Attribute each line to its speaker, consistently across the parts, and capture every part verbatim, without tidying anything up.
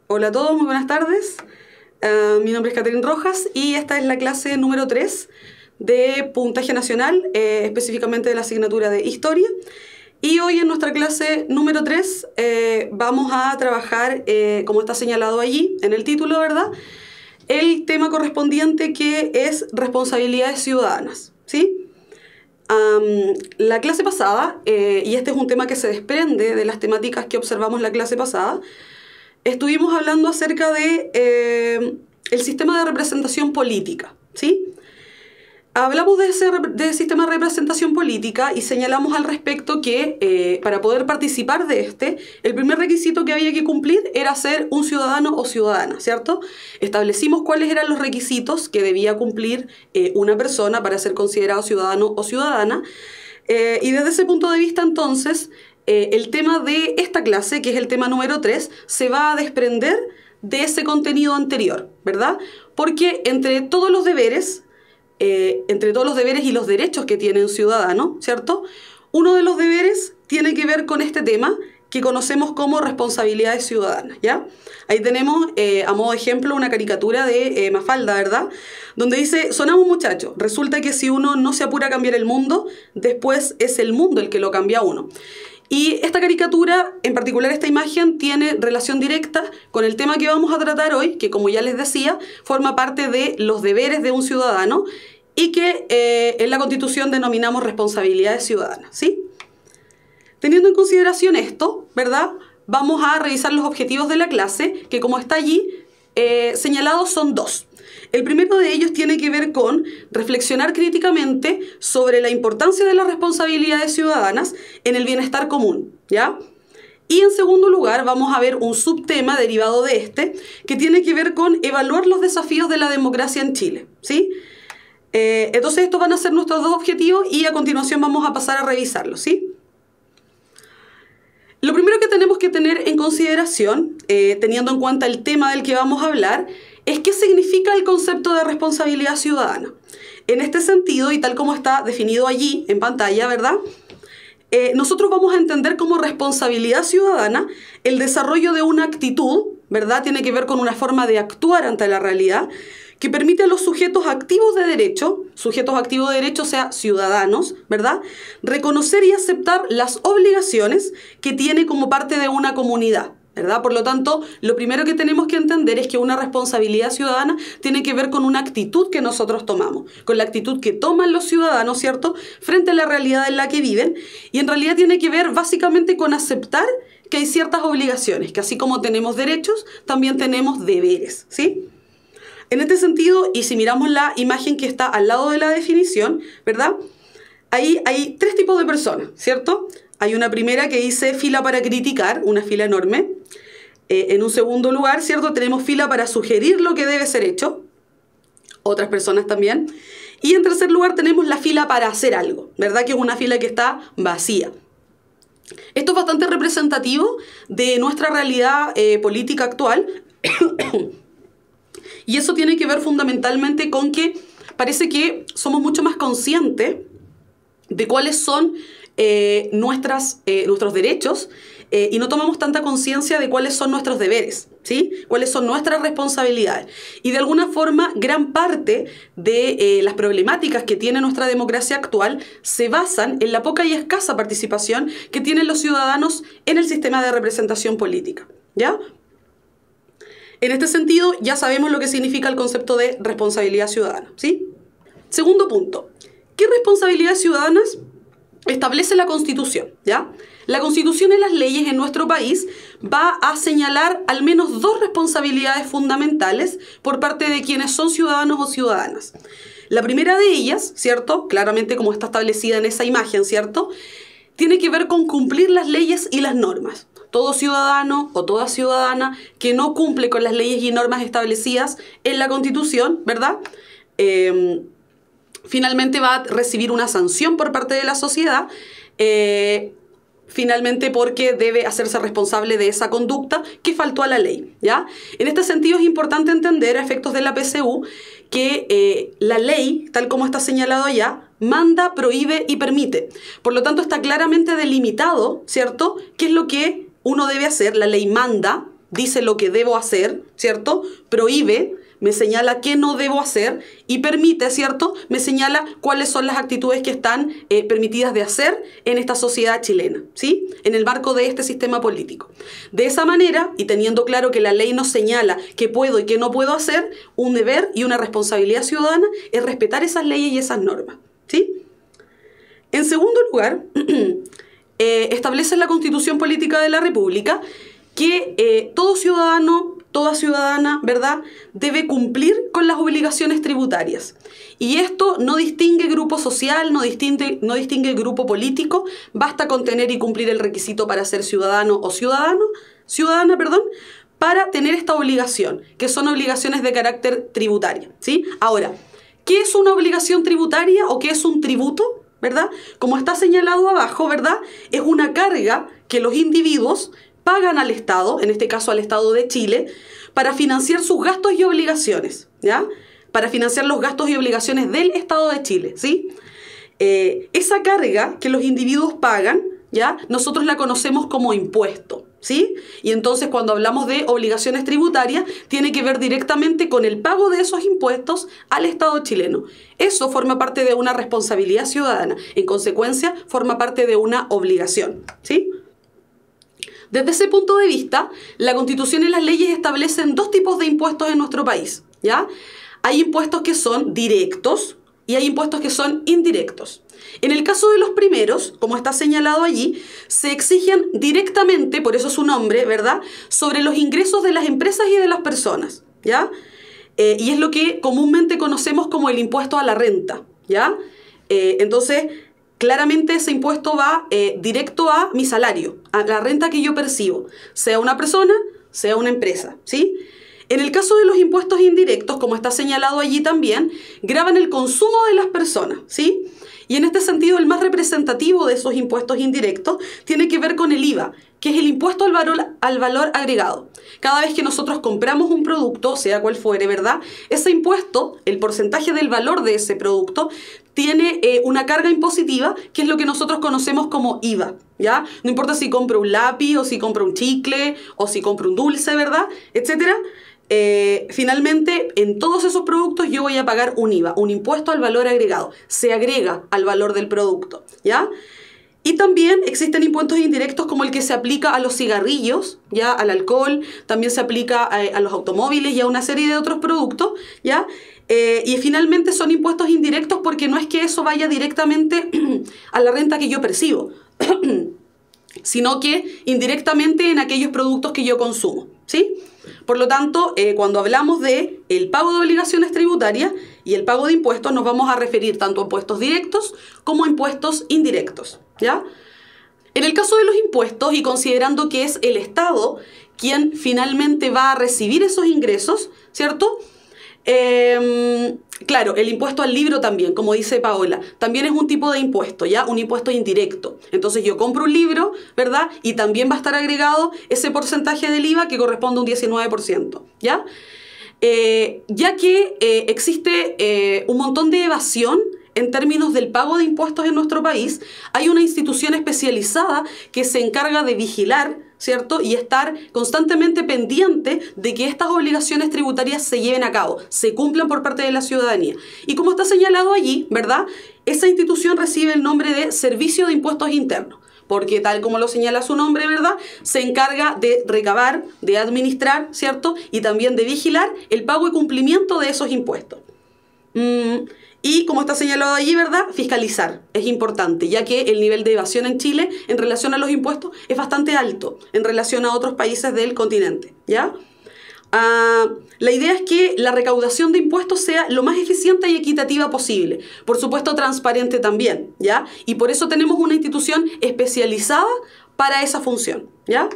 Speaker 1: Hola a todos, muy buenas tardes. Uh, mi nombre es Catherine Rojas y esta es la clase número tres de Puntaje Nacional, eh, específicamente de la asignatura de Historia. Y hoy en nuestra clase número tres eh, vamos a trabajar, eh, como está señalado allí en el título, ¿verdad?, el tema correspondiente, que es responsabilidades ciudadanas, ¿sí? Um, la clase pasada, eh, y este es un tema que se desprende de las temáticas que observamos la clase pasada, estuvimos hablando acerca de eh, el sistema de representación política, ¿sí? Hablamos de ese de sistema de representación política y señalamos al respecto que eh, para poder participar de este, el primer requisito que había que cumplir era ser un ciudadano o ciudadana, ¿cierto? Establecimos cuáles eran los requisitos que debía cumplir eh, una persona para ser considerado ciudadano o ciudadana, eh, y desde ese punto de vista, entonces, eh, el tema de esta clase, que es el tema número tres, se va a desprender de ese contenido anterior, ¿verdad? Porque entre todos los deberes... Eh, entre todos los deberes y los derechos que tiene un ciudadano, ¿cierto?, uno de los deberes tiene que ver con este tema que conocemos como responsabilidades ciudadanas, ¿ya? Ahí tenemos, eh, a modo de ejemplo, una caricatura de eh, Mafalda, ¿verdad?, donde dice: sonamos muchachos, resulta que si uno no se apura a cambiar el mundo, después es el mundo el que lo cambia a uno. Y esta caricatura, en particular esta imagen, tiene relación directa con el tema que vamos a tratar hoy, que, como ya les decía, forma parte de los deberes de un ciudadano y que eh, en la Constitución denominamos responsabilidades ciudadanas, ¿sí? Teniendo en consideración esto, ¿verdad?, vamos a revisar los objetivos de la clase, que, como está allí eh, señalados, son dos. El primero de ellos tiene que ver con reflexionar críticamente sobre la importancia de las responsabilidades ciudadanas en el bienestar común, ¿ya? Y en segundo lugar vamos a ver un subtema derivado de este que tiene que ver con evaluar los desafíos de la democracia en Chile, ¿sí? Eh, entonces estos van a ser nuestros dos objetivos y a continuación vamos a pasar a revisarlos, ¿sí? Lo primero que tenemos que tener en consideración, eh, teniendo en cuenta el tema del que vamos a hablar, es qué significa el concepto de responsabilidad ciudadana. En este sentido, y tal como está definido allí en pantalla, ¿verdad?, eh, nosotros vamos a entender como responsabilidad ciudadana el desarrollo de una actitud, ¿verdad?, tiene que ver con una forma de actuar ante la realidad, que permite a los sujetos activos de derecho, sujetos activos de derecho, o sea, ciudadanos, ¿verdad?, reconocer y aceptar las obligaciones que tiene como parte de una comunidad, ¿verdad? Por lo tanto, lo primero que tenemos que entender es que una responsabilidad ciudadana tiene que ver con una actitud que nosotros tomamos, con la actitud que toman los ciudadanos, ¿cierto?, frente a la realidad en la que viven, y en realidad tiene que ver básicamente con aceptar que hay ciertas obligaciones, que así como tenemos derechos, también tenemos deberes, ¿sí? En este sentido, y si miramos la imagen que está al lado de la definición, ¿verdad?, ahí hay tres tipos de personas, ¿cierto? Hay una primera que dice fila para criticar, una fila enorme. Eh, en un segundo lugar, ¿cierto?, tenemos fila para sugerir lo que debe ser hecho, otras personas también. Y en tercer lugar tenemos la fila para hacer algo, ¿verdad?, que es una fila que está vacía. Esto es bastante representativo de nuestra realidad eh, política actual. Y eso tiene que ver fundamentalmente con que parece que somos mucho más conscientes de cuáles son eh, nuestras, eh, nuestros derechos eh, y no tomamos tanta conciencia de cuáles son nuestros deberes, ¿sí?, cuáles son nuestras responsabilidades. Y de alguna forma, gran parte de eh, las problemáticas que tiene nuestra democracia actual se basan en la poca y escasa participación que tienen los ciudadanos en el sistema de representación política, ¿ya? En este sentido, ya sabemos lo que significa el concepto de responsabilidad ciudadana, ¿sí? Segundo punto, ¿qué responsabilidades ciudadanas establece la Constitución? ¿Ya? La Constitución y las leyes en nuestro país va a señalar al menos dos responsabilidades fundamentales por parte de quienes son ciudadanos o ciudadanas. La primera de ellas, ¿cierto?, claramente como está establecida en esa imagen, ¿cierto?, tiene que ver con cumplir las leyes y las normas. Todo ciudadano o toda ciudadana que no cumple con las leyes y normas establecidas en la Constitución, ¿verdad?, Eh, finalmente va a recibir una sanción por parte de la sociedad, eh, finalmente porque debe hacerse responsable de esa conducta que faltó a la ley, ¿ya? En este sentido es importante entender, a efectos de la P C U, que eh, la ley, tal como está señalado allá, manda, prohíbe y permite. Por lo tanto, está claramente delimitado, ¿cierto?, qué es lo que uno debe hacer. La ley manda, dice lo que debo hacer, ¿cierto? Prohíbe, me señala qué no debo hacer y permite, ¿cierto? Me señala cuáles son las actitudes que están eh, permitidas de hacer en esta sociedad chilena, ¿sí? En el marco de este sistema político. De esa manera, y teniendo claro que la ley nos señala qué puedo y qué no puedo hacer, un deber y una responsabilidad ciudadana es respetar esas leyes y esas normas, ¿sí? En segundo lugar, eh, establece la Constitución Política de la República que eh, todo ciudadano, toda ciudadana, ¿verdad?, debe cumplir con las obligaciones tributarias. Y esto no distingue grupo social, no distingue, no distingue grupo político, basta con tener y cumplir el requisito para ser ciudadano o ciudadano, ciudadana, perdón, para tener esta obligación, que son obligaciones de carácter tributario, ¿sí? Ahora, ¿qué es una obligación tributaria o qué es un tributo? ¿Verdad? Como está señalado abajo, ¿verdad? Es una carga que los individuos pagan al Estado, en este caso al Estado de Chile, para financiar sus gastos y obligaciones, ¿ya? Para financiar los gastos y obligaciones del Estado de Chile, ¿sí? Eh, esa carga que los individuos pagan, ¿ya? Nosotros la conocemos como impuesto, ¿sí? Y entonces cuando hablamos de obligaciones tributarias, tiene que ver directamente con el pago de esos impuestos al Estado chileno. Eso forma parte de una responsabilidad ciudadana, en consecuencia forma parte de una obligación, ¿sí? Desde ese punto de vista, la Constitución y las leyes establecen dos tipos de impuestos en nuestro país, ¿ya? Hay impuestos que son directos y hay impuestos que son indirectos. En el caso de los primeros, como está señalado allí, se exigen directamente, por eso su nombre, ¿verdad?, sobre los ingresos de las empresas y de las personas, ¿ya? Eh, y es lo que comúnmente conocemos como el impuesto a la renta, ¿ya? Eh, entonces, claramente ese impuesto va eh, directo a mi salario, a la renta que yo percibo, sea una persona, sea una empresa, ¿sí? En el caso de los impuestos indirectos, como está señalado allí también, gravan el consumo de las personas, ¿sí? Y en este sentido, el más representativo de esos impuestos indirectos tiene que ver con el I V A, que es el impuesto al valor, al valor agregado. Cada vez que nosotros compramos un producto, sea cual fuere, ¿verdad?, ese impuesto, el porcentaje del valor de ese producto, tiene eh, una carga impositiva, que es lo que nosotros conocemos como I V A, ¿ya? No importa si compro un lápiz, o si compro un chicle, o si compro un dulce, ¿verdad?, etcétera. Eh, finalmente, en todos esos productos yo voy a pagar un I V A, un impuesto al valor agregado. Se agrega al valor del producto, ¿ya? Y también existen impuestos indirectos como el que se aplica a los cigarrillos, ¿ya?, al alcohol, también se aplica a, a los automóviles y a una serie de otros productos, ¿ya? Eh, y finalmente son impuestos indirectos porque no es que eso vaya directamente a la renta que yo percibo, sino que indirectamente en aquellos productos que yo consumo, ¿sí? Por lo tanto, eh, cuando hablamos de el pago de obligaciones tributarias y el pago de impuestos, nos vamos a referir tanto a impuestos directos como a impuestos indirectos, ¿ya? En el caso de los impuestos, y considerando que es el Estado quien finalmente va a recibir esos ingresos, ¿cierto? Eh, claro, el impuesto al libro también, como dice Paola, también es un tipo de impuesto, ¿ya? Un impuesto indirecto. Entonces yo compro un libro, ¿verdad? Y también va a estar agregado ese porcentaje del I V A que corresponde a un diecinueve por ciento, ¿ya? Eh, ya que eh, existe eh, un montón de evasión en términos del pago de impuestos en nuestro país, hay una institución especializada que se encarga de vigilar, ¿cierto?, y estar constantemente pendiente de que estas obligaciones tributarias se lleven a cabo, se cumplan por parte de la ciudadanía. Y como está señalado allí, ¿verdad?, esa institución recibe el nombre de Servicio de Impuestos Internos, porque tal como lo señala su nombre, ¿verdad?, se encarga de recabar, de administrar, ¿cierto?, y también de vigilar el pago y cumplimiento de esos impuestos. Mm, Y como está señalado allí, ¿verdad?, fiscalizar es importante, ya que el nivel de evasión en Chile en relación a los impuestos es bastante alto en relación a otros países del continente, ¿ya? Ah, la idea es que la recaudación de impuestos sea lo más eficiente y equitativa posible, por supuesto transparente también, ¿ya? Y por eso tenemos una institución especializada para esa función, ¿ya?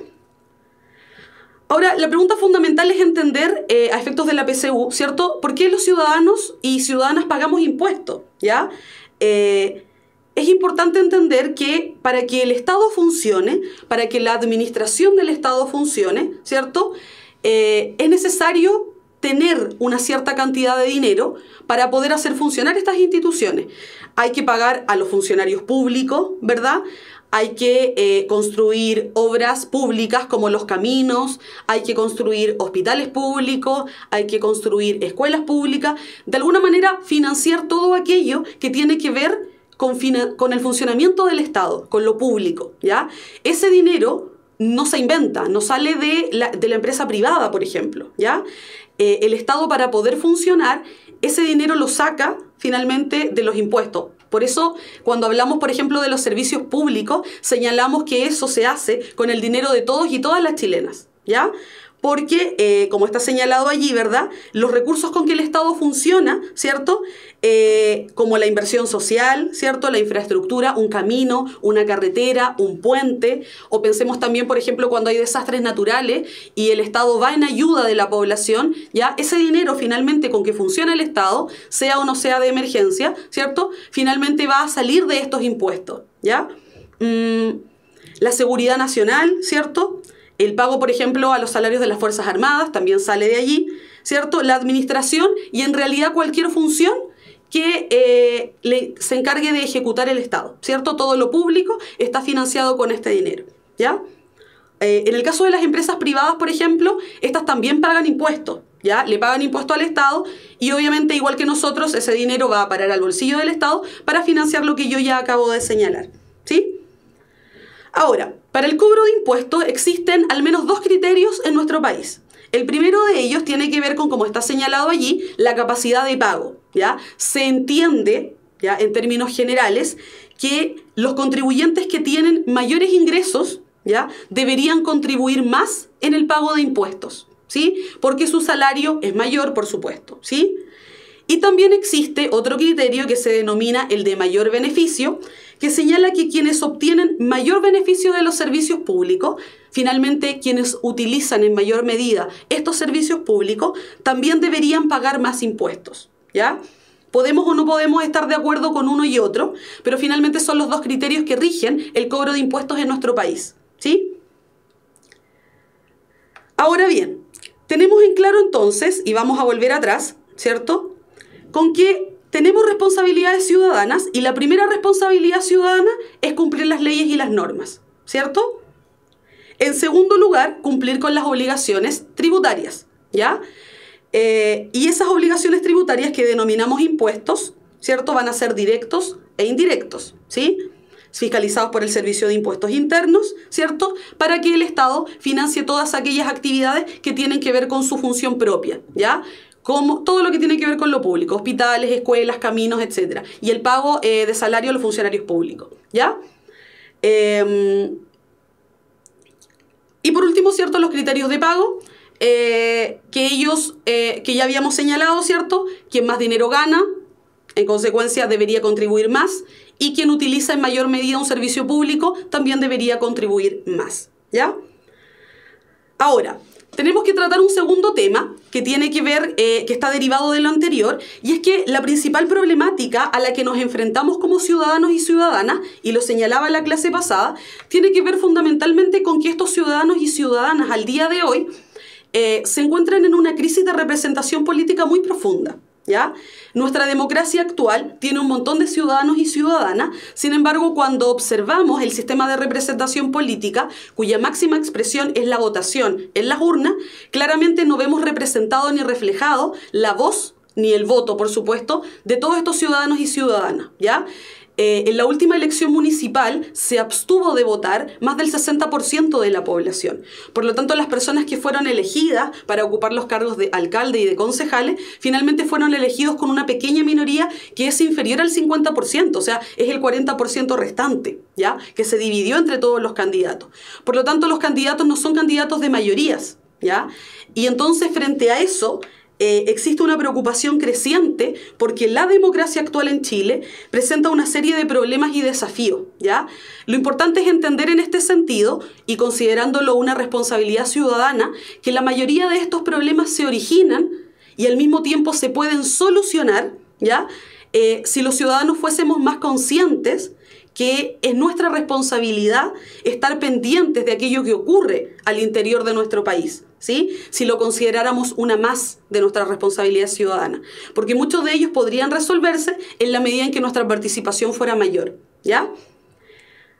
Speaker 1: Ahora, la pregunta fundamental es entender, eh, a efectos de la P C U, ¿cierto?, ¿por qué los ciudadanos y ciudadanas pagamos impuestos? ¿Ya? Eh, es importante entender que para que el Estado funcione, para que la administración del Estado funcione, ¿cierto?, eh, es necesario tener una cierta cantidad de dinero para poder hacer funcionar estas instituciones. Hay que pagar a los funcionarios públicos, ¿verdad?, hay que eh, construir obras públicas como los caminos, hay que construir hospitales públicos, hay que construir escuelas públicas, de alguna manera financiar todo aquello que tiene que ver con, con el funcionamiento del Estado, con lo público, ¿ya? Ese dinero no se inventa, no sale de la, de la empresa privada, por ejemplo, ¿ya? Eh, el Estado, para poder funcionar, ese dinero lo saca finalmente de los impuestos. Por eso, cuando hablamos, por ejemplo, de los servicios públicos, señalamos que eso se hace con el dinero de todos y todas las chilenas, ¿ya? Porque, eh, como está señalado allí, ¿verdad?, los recursos con que el Estado funciona, ¿cierto?, eh, como la inversión social, ¿cierto?, la infraestructura, un camino, una carretera, un puente, o pensemos también, por ejemplo, cuando hay desastres naturales y el Estado va en ayuda de la población, ¿ya?, ese dinero finalmente con que funciona el Estado, sea o no sea de emergencia, ¿cierto?, finalmente va a salir de estos impuestos, ¿ya? Mm, la seguridad nacional, ¿cierto?, el pago, por ejemplo, a los salarios de las Fuerzas Armadas también sale de allí, ¿cierto? La administración y en realidad cualquier función que eh, le, se encargue de ejecutar el Estado, ¿cierto? Todo lo público está financiado con este dinero, ¿ya? Eh, en el caso de las empresas privadas, por ejemplo, estas también pagan impuestos, ¿ya? Le pagan impuestos al Estado y obviamente, igual que nosotros, ese dinero va a parar al bolsillo del Estado para financiar lo que yo ya acabo de señalar, ¿sí? Ahora, para el cobro de impuestos existen al menos dos criterios en nuestro país. El primero de ellos tiene que ver con, como está señalado allí, la capacidad de pago, ¿ya? Se entiende, ¿ya?, en términos generales, que los contribuyentes que tienen mayores ingresos, ¿ya?, deberían contribuir más en el pago de impuestos, ¿sí? Porque su salario es mayor, por supuesto, ¿sí? Y también existe otro criterio que se denomina el de mayor beneficio, que señala que quienes obtienen mayor beneficio de los servicios públicos, finalmente quienes utilizan en mayor medida estos servicios públicos, también deberían pagar más impuestos, ¿ya? Podemos o no podemos estar de acuerdo con uno y otro, pero finalmente son los dos criterios que rigen el cobro de impuestos en nuestro país, ¿sí? Ahora bien, tenemos en claro entonces, y vamos a volver atrás, ¿cierto?, con que tenemos responsabilidades ciudadanas y la primera responsabilidad ciudadana es cumplir las leyes y las normas, ¿cierto? En segundo lugar, cumplir con las obligaciones tributarias, ¿ya? Eh, y esas obligaciones tributarias que denominamos impuestos, ¿cierto?, van a ser directos e indirectos, ¿sí?, fiscalizados por el Servicio de Impuestos Internos, ¿cierto?, para que el Estado financie todas aquellas actividades que tienen que ver con su función propia, ¿ya?, como todo lo que tiene que ver con lo público, hospitales, escuelas, caminos, etcétera, y el pago eh, de salario a los funcionarios públicos, ¿ya? Eh, y por último, ¿cierto?, los criterios de pago, eh, que ellos, eh, que ya habíamos señalado, ¿cierto?, quien más dinero gana, en consecuencia debería contribuir más, y quien utiliza en mayor medida un servicio público también debería contribuir más, ¿ya? Ahora, tenemos que tratar un segundo tema que tiene que ver, eh, que está derivado de lo anterior, y es que la principal problemática a la que nos enfrentamos como ciudadanos y ciudadanas, y lo señalaba la clase pasada, tiene que ver fundamentalmente con que estos ciudadanos y ciudadanas al día de hoy eh, se encuentran en una crisis de representación política muy profunda, ¿ya? Nuestra democracia actual tiene un montón de ciudadanos y ciudadanas, sin embargo, cuando observamos el sistema de representación política, cuya máxima expresión es la votación en las urnas, claramente no vemos representado ni reflejado la voz ni el voto, por supuesto, de todos estos ciudadanos y ciudadanas, ¿ya? Eh, en la última elección municipal se abstuvo de votar más del sesenta por ciento de la población. Por lo tanto, las personas que fueron elegidas para ocupar los cargos de alcalde y de concejales, finalmente fueron elegidos con una pequeña minoría que es inferior al cincuenta por ciento, o sea, es el cuarenta por ciento restante, ¿ya?, que se dividió entre todos los candidatos. Por lo tanto, los candidatos no son candidatos de mayorías, ¿ya? Y entonces, frente a eso, Eh, existe una preocupación creciente porque la democracia actual en Chile presenta una serie de problemas y desafíos, ¿ya? Lo importante es entender en este sentido, y considerándolo una responsabilidad ciudadana, que la mayoría de estos problemas se originan y al mismo tiempo se pueden solucionar, ¿ya? Eh, si los ciudadanos fuésemos más conscientes que es nuestra responsabilidad estar pendientes de aquello que ocurre al interior de nuestro país, ¿sí?, si lo consideráramos una más de nuestra responsabilidad ciudadana, porque muchos de ellos podrían resolverse en la medida en que nuestra participación fuera mayor, ¿ya?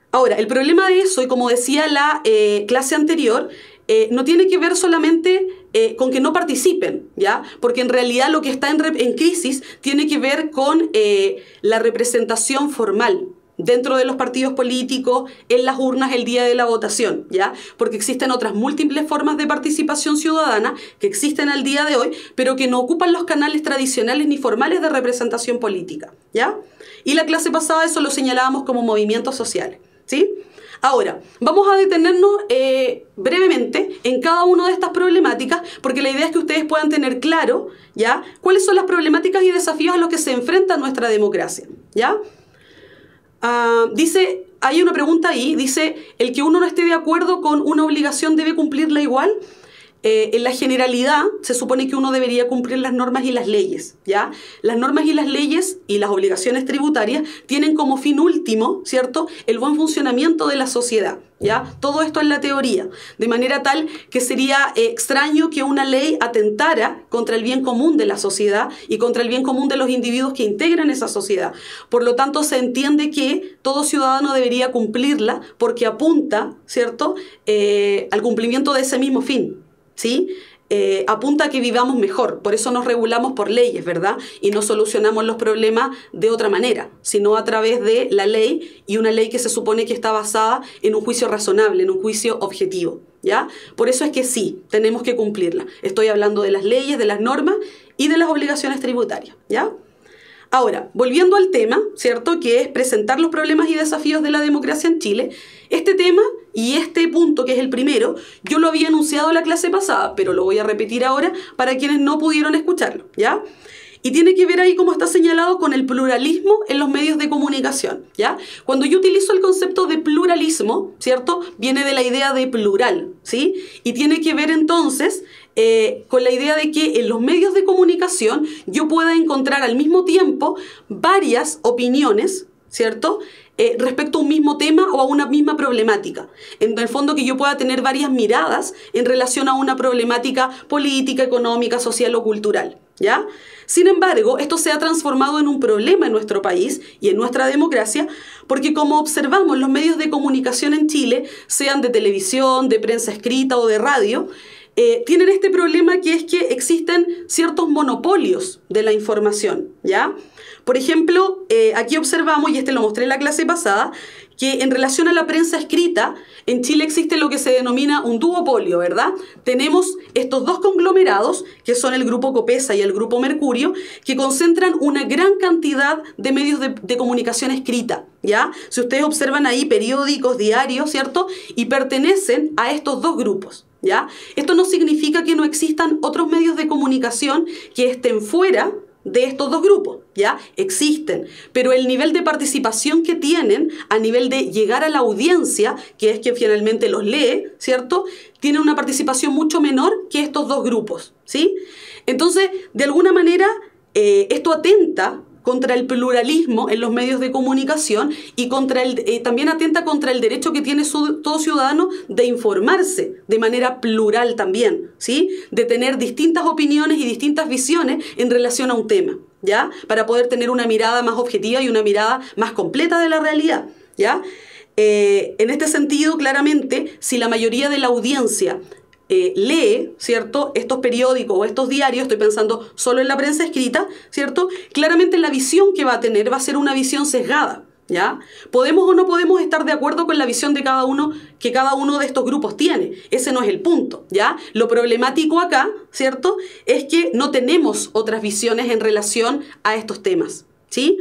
Speaker 1: Ahora, el problema de eso, y como decía la eh, clase anterior, eh, no tiene que ver solamente eh, con que no participen, ¿ya? Porque en realidad lo que está en, en crisis tiene que ver con eh, la representación formal dentro de los partidos políticos, en las urnas el día de la votación, ¿ya? Porque existen otras múltiples formas de participación ciudadana que existen al día de hoy, pero que no ocupan los canales tradicionales ni formales de representación política, ¿ya? Y la clase pasada eso lo señalábamos como movimientos sociales, ¿sí? Ahora, vamos a detenernos eh, brevemente en cada una de estas problemáticas, porque la idea es que ustedes puedan tener claro, ¿ya?, cuáles son las problemáticas y desafíos a los que se enfrenta nuestra democracia, ¿ya? Uh, dice, hay una pregunta ahí, dice, ¿el que uno no esté de acuerdo con una obligación debe cumplirla igual? Eh, en la generalidad se supone que uno debería cumplir las normas y las leyes, ¿ya? Las normas y las leyes y las obligaciones tributarias tienen como fin último, ¿cierto?, el buen funcionamiento de la sociedad, ¿ya? Todo esto es la teoría, de manera tal que sería eh, extraño que una ley atentara contra el bien común de la sociedad y contra el bien común de los individuos que integran esa sociedad. Por lo tanto, se entiende que todo ciudadano debería cumplirla porque apunta, ¿cierto?, eh, al cumplimiento de ese mismo fin, ¿sí? Eh, apunta a que vivamos mejor, por eso nos regulamos por leyes, ¿verdad? Y no solucionamos los problemas de otra manera, sino a través de la ley, y una ley que se supone que está basada en un juicio razonable, en un juicio objetivo, ¿ya? Por eso es que sí, tenemos que cumplirla. Estoy hablando de las leyes, de las normas y de las obligaciones tributarias, ¿ya? Ahora, volviendo al tema, ¿cierto?, que es presentar los problemas y desafíos de la democracia en Chile, este tema y este punto, que es el primero, yo lo había anunciado la clase pasada, pero lo voy a repetir ahora para quienes no pudieron escucharlo, ¿ya? Y tiene que ver ahí, como está señalado, con el pluralismo en los medios de comunicación, ¿ya? Cuando yo utilizo el concepto de pluralismo, ¿cierto?, viene de la idea de plural, ¿sí? Y tiene que ver entonces eh, con la idea de que en los medios de comunicación yo pueda encontrar al mismo tiempo varias opiniones, ¿cierto?, Eh, respecto a un mismo tema o a una misma problemática. En el fondo, que yo pueda tener varias miradas en relación a una problemática política, económica, social o cultural, ¿ya? Sin embargo, esto se ha transformado en un problema en nuestro país y en nuestra democracia, porque como observamos, los medios de comunicación en Chile, sean de televisión, de prensa escrita o de radio, Eh, tienen este problema, que es que existen ciertos monopolios de la información, ¿ya? Por ejemplo, eh, aquí observamos, y este lo mostré en la clase pasada, que en relación a la prensa escrita, en Chile existe lo que se denomina un duopolio, ¿verdad? Tenemos estos dos conglomerados, que son el Grupo Copesa y el Grupo Mercurio, que concentran una gran cantidad de medios de, de comunicación escrita, ¿ya? Si ustedes observan ahí, periódicos, diarios, ¿cierto?, y pertenecen a estos dos grupos, ¿ya? Esto no significa que no existan otros medios de comunicación que estén fuera de estos dos grupos, ¿ya? Existen, pero el nivel de participación que tienen a nivel de llegar a la audiencia, que es quien finalmente los lee, ¿cierto?, tienen una participación mucho menor que estos dos grupos, ¿sí? Entonces, de alguna manera, eh, esto atenta contra el pluralismo en los medios de comunicación y contra el, eh, también atenta contra el derecho que tiene su, todo ciudadano de informarse de manera plural también, ¿sí?, de tener distintas opiniones y distintas visiones en relación a un tema, ¿ya?, para poder tener una mirada más objetiva y una mirada más completa de la realidad, ¿ya? Eh, en este sentido, claramente, si la mayoría de la audiencia Eh, lee, ¿cierto?, estos periódicos o estos diarios, estoy pensando solo en la prensa escrita, ¿cierto?, claramente la visión que va a tener va a ser una visión sesgada, ¿ya? Podemos o no podemos estar de acuerdo con la visión de cada uno, que cada uno de estos grupos tiene. Ese no es el punto, ¿ya? Lo problemático acá, ¿cierto?, es que no tenemos otras visiones en relación a estos temas, ¿sí?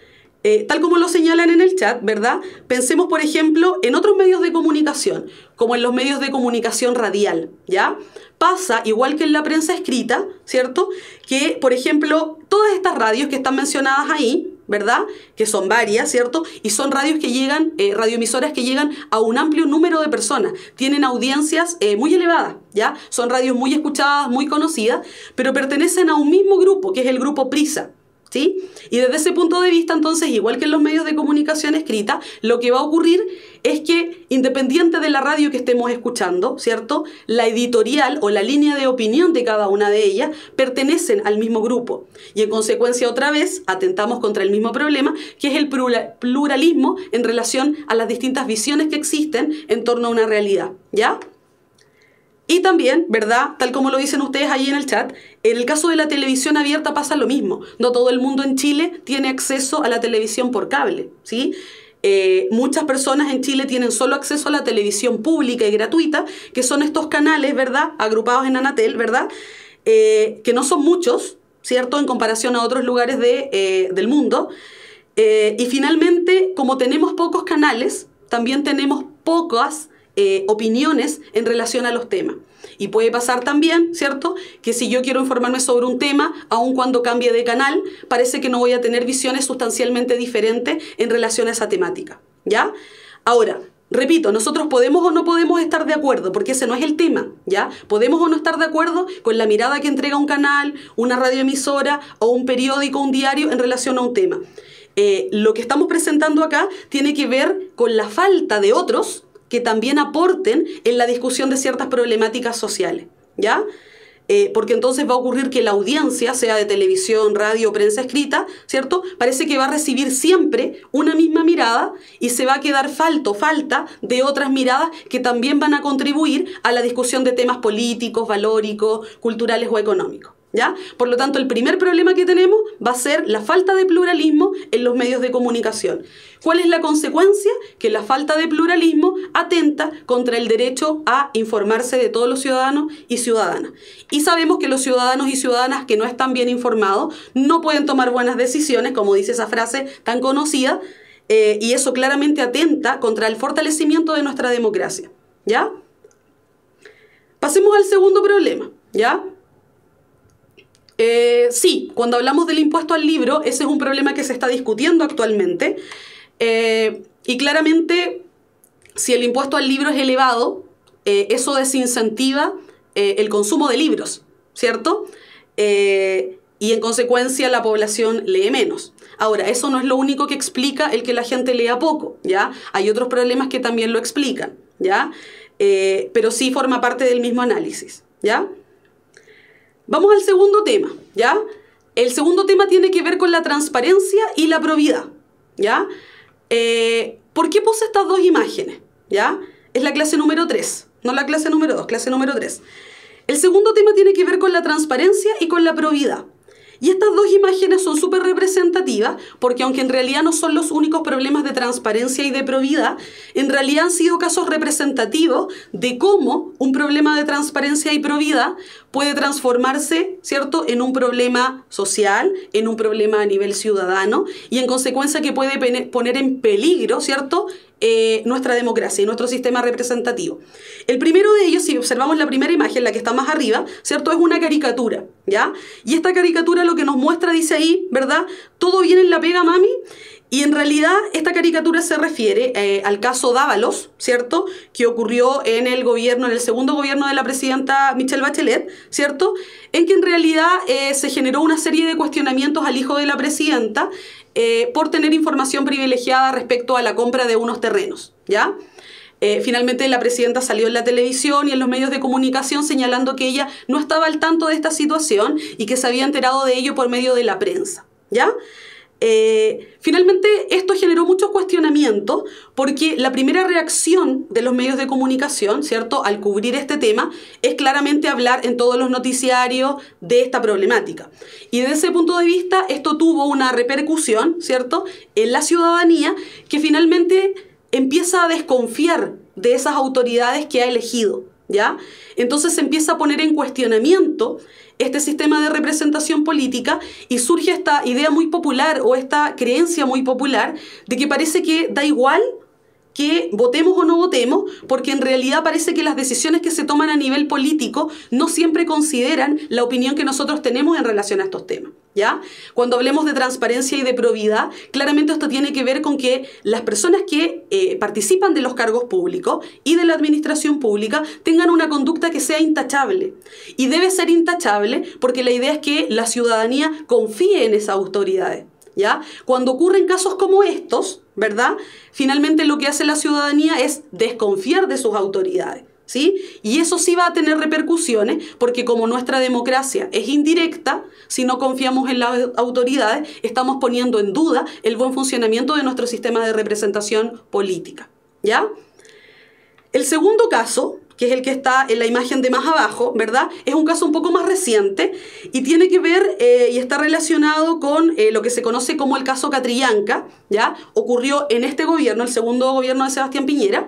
Speaker 1: Eh, tal como lo señalan en el chat, ¿verdad? Pensemos, por ejemplo, en otros medios de comunicación, como en los medios de comunicación radial, ¿ya? Pasa, igual que en la prensa escrita, ¿cierto?, que, por ejemplo, todas estas radios que están mencionadas ahí, ¿verdad?, que son varias, ¿cierto?, y son radios que llegan, eh, radioemisoras que llegan a un amplio número de personas, tienen audiencias eh, muy elevadas, ¿ya? Son radios muy escuchadas, muy conocidas, pero pertenecen a un mismo grupo, que es el grupo Prisa, ¿sí? Y desde ese punto de vista, entonces, igual que en los medios de comunicación escrita, lo que va a ocurrir es que, independiente de la radio que estemos escuchando, ¿cierto?, la editorial o la línea de opinión de cada una de ellas pertenecen al mismo grupo. Y en consecuencia, otra vez, atentamos contra el mismo problema, que es el pluralismo en relación a las distintas visiones que existen en torno a una realidad, ¿ya? Y también, ¿verdad?, tal como lo dicen ustedes ahí en el chat, en el caso de la televisión abierta pasa lo mismo. No todo el mundo en Chile tiene acceso a la televisión por cable, ¿sí? Eh, muchas personas en Chile tienen solo acceso a la televisión pública y gratuita, que son estos canales, ¿verdad?, agrupados en Anatel, ¿verdad?, eh, que no son muchos, ¿cierto?, en comparación a otros lugares de, eh, del mundo. Eh, y finalmente, como tenemos pocos canales, también tenemos pocas Eh, opiniones en relación a los temas. Y puede pasar también, ¿cierto?, que si yo quiero informarme sobre un tema, aun cuando cambie de canal, parece que no voy a tener visiones sustancialmente diferentes en relación a esa temática, ¿ya? Ahora, repito, nosotros podemos o no podemos estar de acuerdo, porque ese no es el tema, ¿ya? Podemos o no estar de acuerdo con la mirada que entrega un canal, una radioemisora o un periódico, un diario en relación a un tema. Eh, lo que estamos presentando acá tiene que ver con la falta de otros que también aporten en la discusión de ciertas problemáticas sociales, ¿ya? Eh, porque entonces va a ocurrir que la audiencia, sea de televisión, radio, prensa escrita, ¿cierto?, parece que va a recibir siempre una misma mirada y se va a quedar falto, falta de otras miradas que también van a contribuir a la discusión de temas políticos, valóricos, culturales o económicos, ¿ya? Por lo tanto, el primer problema que tenemos va a ser la falta de pluralismo en los medios de comunicación. ¿Cuál es la consecuencia? Que la falta de pluralismo atenta contra el derecho a informarse de todos los ciudadanos y ciudadanas. Y sabemos que los ciudadanos y ciudadanas que no están bien informados no pueden tomar buenas decisiones, como dice esa frase tan conocida, eh, y eso claramente atenta contra el fortalecimiento de nuestra democracia, ¿ya? Pasemos al segundo problema, ¿ya? Eh, sí, cuando hablamos del impuesto al libro, ese es un problema que se está discutiendo actualmente. Eh, y claramente, si el impuesto al libro es elevado, eh, eso desincentiva eh, el consumo de libros, ¿cierto? Eh, y en consecuencia la población lee menos. Ahora, eso no es lo único que explica el que la gente lea poco, ¿ya? Hay otros problemas que también lo explican, ¿ya? Eh, pero sí forma parte del mismo análisis, ¿ya? Vamos al segundo tema, ¿ya? El segundo tema tiene que ver con la transparencia y la probidad, ¿ya? Eh, ¿Por qué puse estas dos imágenes? ¿Ya? Es la clase número tres, no la clase número dos, clase número tres. El segundo tema tiene que ver con la transparencia y con la probidad. Y estas dos imágenes son súper representativas porque aunque en realidad no son los únicos problemas de transparencia y de probidad, en realidad han sido casos representativos de cómo un problema de transparencia y probidad puede transformarse, ¿cierto?, en un problema social, en un problema a nivel ciudadano y en consecuencia que puede poner en peligro, ¿cierto?, Eh, nuestra democracia y nuestro sistema representativo. El primero de ellos, si observamos la primera imagen, la que está más arriba, ¿cierto?, es una caricatura, ¿ya? Y esta caricatura lo que nos muestra, dice ahí, ¿verdad?, todo bien en la pega, mami. Y en realidad esta caricatura se refiere eh, al caso Dávalos, ¿cierto?, que ocurrió en el gobierno, en el segundo gobierno de la presidenta Michelle Bachelet, ¿cierto?, en que en realidad eh, se generó una serie de cuestionamientos al hijo de la presidenta eh, por tener información privilegiada respecto a la compra de unos terrenos, ¿ya? Eh, finalmente la presidenta salió en la televisión y en los medios de comunicación señalando que ella no estaba al tanto de esta situación y que se había enterado de ello por medio de la prensa, ¿ya? Eh, finalmente esto generó muchos cuestionamientos porque la primera reacción de los medios de comunicación, ¿cierto?, al cubrir este tema es claramente hablar en todos los noticiarios de esta problemática. Y desde ese punto de vista esto tuvo una repercusión, ¿cierto?, en la ciudadanía que finalmente empieza a desconfiar de esas autoridades que ha elegido, ¿ya? Entonces se empieza a poner en cuestionamiento este sistema de representación política y surge esta idea muy popular o esta creencia muy popular de que parece que da igual que votemos o no votemos, porque en realidad parece que las decisiones que se toman a nivel político no siempre consideran la opinión que nosotros tenemos en relación a estos temas, ¿Ya? Cuando hablemos de transparencia y de probidad, claramente esto tiene que ver con que las personas que eh, participan de los cargos públicos y de la administración pública tengan una conducta que sea intachable. Y debe ser intachable porque la idea es que la ciudadanía confíe en esas autoridades. ¿Ya? Cuando ocurren casos como estos, ¿verdad? Finalmente lo que hace la ciudadanía es desconfiar de sus autoridades. ¿Sí? Y eso sí va a tener repercusiones porque como nuestra democracia es indirecta, si no confiamos en las autoridades, estamos poniendo en duda el buen funcionamiento de nuestro sistema de representación política. ¿Ya? El segundo caso, que es el que está en la imagen de más abajo, ¿verdad? Es un caso un poco más reciente y tiene que ver eh, y está relacionado con eh, lo que se conoce como el caso Catrillanca, ¿ya? Ocurrió en este gobierno, el segundo gobierno de Sebastián Piñera,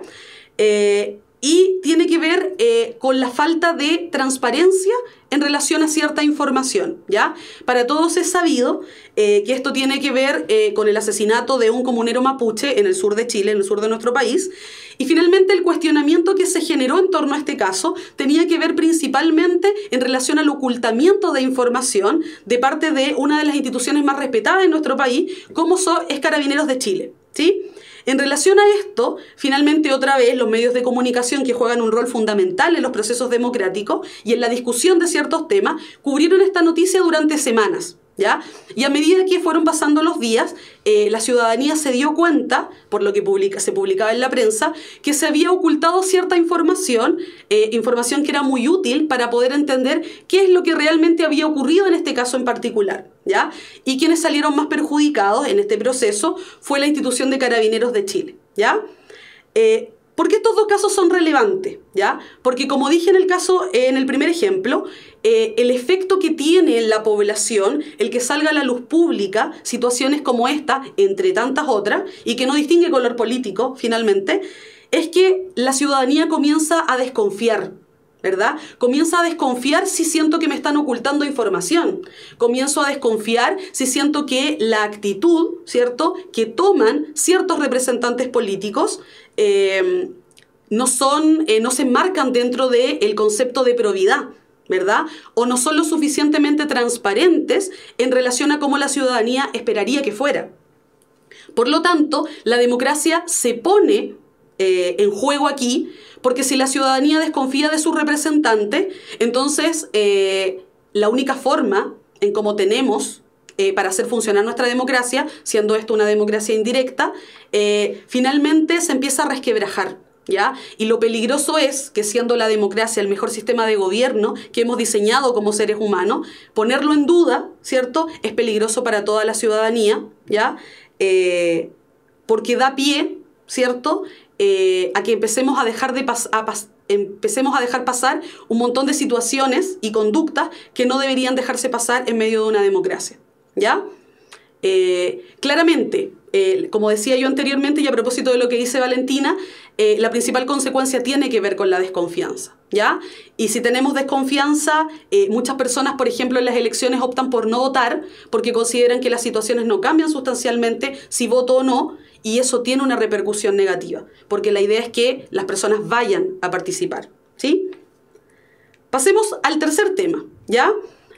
Speaker 1: eh, y tiene que ver eh, con la falta de transparencia en relación a cierta información, ¿ya? Para todos es sabido eh, que esto tiene que ver eh, con el asesinato de un comunero mapuche en el sur de Chile, en el sur de nuestro país, y finalmente el cuestionamiento que se generó en torno a este caso tenía que ver principalmente en relación al ocultamiento de información de parte de una de las instituciones más respetadas en nuestro país, como son, es Carabineros de Chile, ¿sí? En relación a esto, finalmente otra vez los medios de comunicación que juegan un rol fundamental en los procesos democráticos y en la discusión de ciertos temas, cubrieron esta noticia durante semanas, ¿ya? Y a medida que fueron pasando los días, eh, la ciudadanía se dio cuenta, por lo que publica, se publicaba en la prensa, que se había ocultado cierta información, eh, información que era muy útil para poder entender qué es lo que realmente había ocurrido en este caso en particular, ¿ya? Y quienes salieron más perjudicados en este proceso fue la institución de Carabineros de Chile, ¿ya? Eh, ¿Por qué estos dos casos son relevantes? ¿Ya? Porque como dije en el caso, eh, en el primer ejemplo, eh, el efecto que tiene en la población el que salga a la luz pública situaciones como esta, entre tantas otras, y que no distingue color político, finalmente, es que la ciudadanía comienza a desconfiar, ¿verdad? Comienza a desconfiar si siento que me están ocultando información. Comienzo a desconfiar si siento que la actitud, ¿cierto?, que toman ciertos representantes políticos eh, no son, eh, no se enmarcan dentro del concepto de probidad, ¿verdad? O no son lo suficientemente transparentes en relación a cómo la ciudadanía esperaría que fuera. Por lo tanto, la democracia se pone eh, en juego aquí, porque si la ciudadanía desconfía de sus representantes, entonces eh, la única forma en cómo tenemos eh, para hacer funcionar nuestra democracia, siendo esto una democracia indirecta, eh, finalmente se empieza a resquebrajar, ¿ya? Y lo peligroso es que siendo la democracia el mejor sistema de gobierno que hemos diseñado como seres humanos, ponerlo en duda, ¿cierto?, es peligroso para toda la ciudadanía, ¿ya? Eh, porque da pie, ¿cierto?, Eh, a que empecemos a dejar de pas a pas empecemos a dejar pasar un montón de situaciones y conductas que no deberían dejarse pasar en medio de una democracia, ¿ya? Eh, claramente, eh, como decía yo anteriormente y a propósito de lo que dice Valentina, eh, la principal consecuencia tiene que ver con la desconfianza, ¿ya? Y si tenemos desconfianza, eh, muchas personas, por ejemplo, en las elecciones optan por no votar porque consideran que las situaciones no cambian sustancialmente si voto o no, y eso tiene una repercusión negativa, porque la idea es que las personas vayan a participar, ¿sí? Pasemos al tercer tema, ¿ya?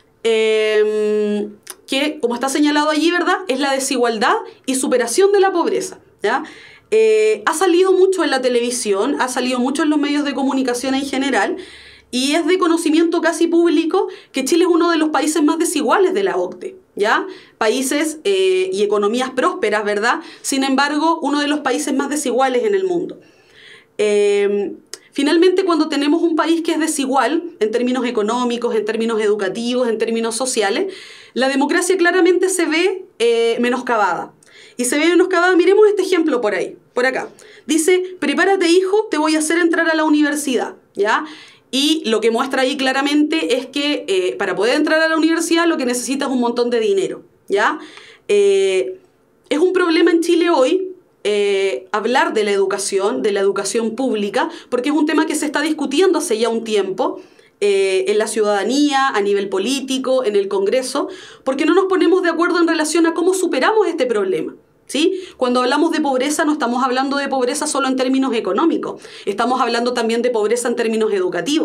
Speaker 1: Eh, que, como está señalado allí, ¿verdad?, es la desigualdad y superación de la pobreza, ¿ya? Eh, ha salido mucho en la televisión, ha salido mucho en los medios de comunicación en general, y es de conocimiento casi público que Chile es uno de los países más desiguales de la O C D E, ¿ya? Países eh, y economías prósperas, ¿verdad? Sin embargo, uno de los países más desiguales en el mundo. Eh, finalmente, cuando tenemos un país que es desigual en términos económicos, en términos educativos, en términos sociales, la democracia claramente se ve eh, menoscabada. Y se ve menoscabada, miremos este ejemplo por ahí, por acá. Dice, prepárate hijo, te voy a hacer entrar a la universidad, ¿ya? Y lo que muestra ahí claramente es que eh, para poder entrar a la universidad lo que necesitas es un montón de dinero, ¿ya? Eh, es un problema en Chile hoy eh, hablar de la educación, de la educación pública, porque es un tema que se está discutiendo hace ya un tiempo eh, en la ciudadanía, a nivel político, en el Congreso, porque no nos ponemos de acuerdo en relación a cómo superamos este problema, ¿sí? Cuando hablamos de pobreza no estamos hablando de pobreza solo en términos económicos, estamos hablando también de pobreza en términos educativos,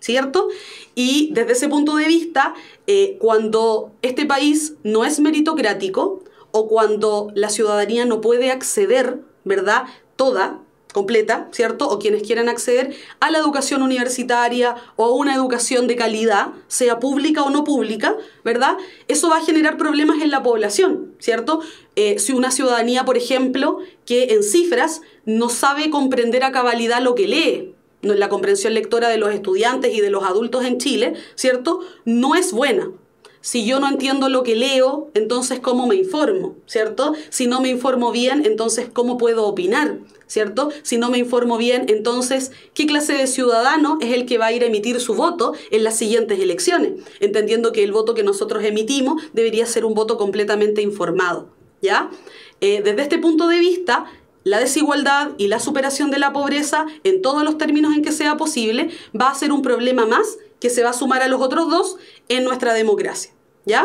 Speaker 1: ¿cierto? Y desde ese punto de vista, eh, cuando este país no es meritocrático o cuando la ciudadanía no puede acceder, ¿verdad?, toda, completa, ¿cierto?, o quienes quieran acceder a la educación universitaria o a una educación de calidad, sea pública o no pública, ¿verdad?, eso va a generar problemas en la población, ¿cierto? Eh, si una ciudadanía, por ejemplo, que en cifras no sabe comprender a cabalidad lo que lee, la comprensión lectora de los estudiantes y de los adultos en Chile, ¿cierto?, no es buena. Si yo no entiendo lo que leo, entonces ¿cómo me informo? ¿Cierto? Si no me informo bien, entonces ¿cómo puedo opinar? ¿Cierto? Si no me informo bien, entonces ¿qué clase de ciudadano es el que va a ir a emitir su voto en las siguientes elecciones? Entendiendo que el voto que nosotros emitimos debería ser un voto completamente informado, ¿ya? Eh, desde este punto de vista, la desigualdad y la superación de la pobreza, en todos los términos en que sea posible, va a ser un problema más que se va a sumar a los otros dos en nuestra democracia, ¿ya?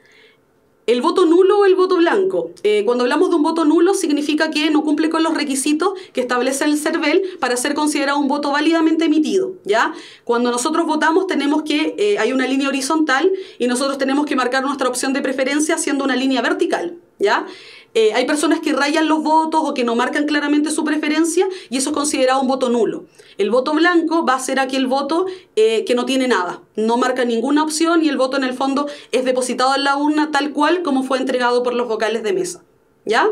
Speaker 1: El voto nulo o el voto blanco. Eh, cuando hablamos de un voto nulo significa que no cumple con los requisitos que establece el CERVEL para ser considerado un voto válidamente emitido, ¿ya? Cuando nosotros votamos tenemos que, eh, hay una línea horizontal y nosotros tenemos que marcar nuestra opción de preferencia haciendo una línea vertical, ¿ya? Eh, hay personas que rayan los votos o que no marcan claramente su preferencia y eso es considerado un voto nulo. El voto blanco va a ser aquel voto eh, que no tiene nada, no marca ninguna opción y el voto en el fondo es depositado en la urna tal cual como fue entregado por los vocales de mesa, ¿ya?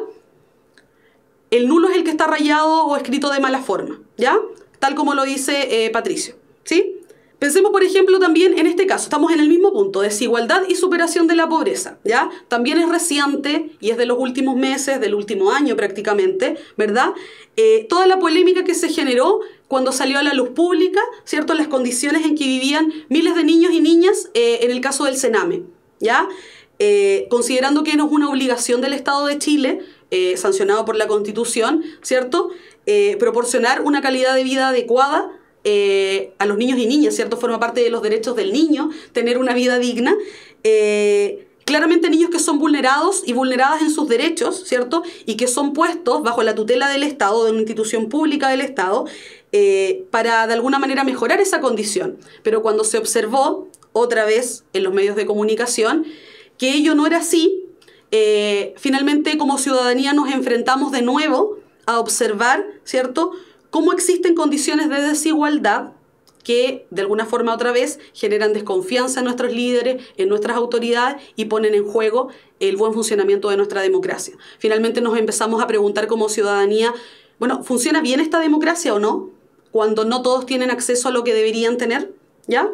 Speaker 1: El nulo es el que está rayado o escrito de mala forma, ¿ya? Tal como lo dice eh, Patricio, ¿sí? Pensemos, por ejemplo, también en este caso, estamos en el mismo punto, desigualdad y superación de la pobreza, ¿ya? También es reciente y es de los últimos meses, del último año prácticamente, ¿verdad? Eh, toda la polémica que se generó cuando salió a la luz pública, ¿cierto?, las condiciones en que vivían miles de niños y niñas eh, en el caso del Sename, ¿ya? Eh, considerando que no es una obligación del Estado de Chile, eh, sancionado por la Constitución, ¿cierto?, eh, proporcionar una calidad de vida adecuada Eh, a los niños y niñas, ¿cierto? Forma parte de los derechos del niño, tener una vida digna. Eh, claramente niños que son vulnerados y vulneradas en sus derechos, ¿cierto? Y que son puestos bajo la tutela del Estado, de una institución pública del Estado, eh, para de alguna manera mejorar esa condición. Pero cuando se observó, otra vez en los medios de comunicación, que ello no era así, eh, finalmente como ciudadanía nos enfrentamos de nuevo a observar, ¿cierto?, cómo existen condiciones de desigualdad que de alguna forma otra vez generan desconfianza en nuestros líderes, en nuestras autoridades y ponen en juego el buen funcionamiento de nuestra democracia. Finalmente nos empezamos a preguntar como ciudadanía, bueno, ¿funciona bien esta democracia o no? Cuando no todos tienen acceso a lo que deberían tener, ¿ya?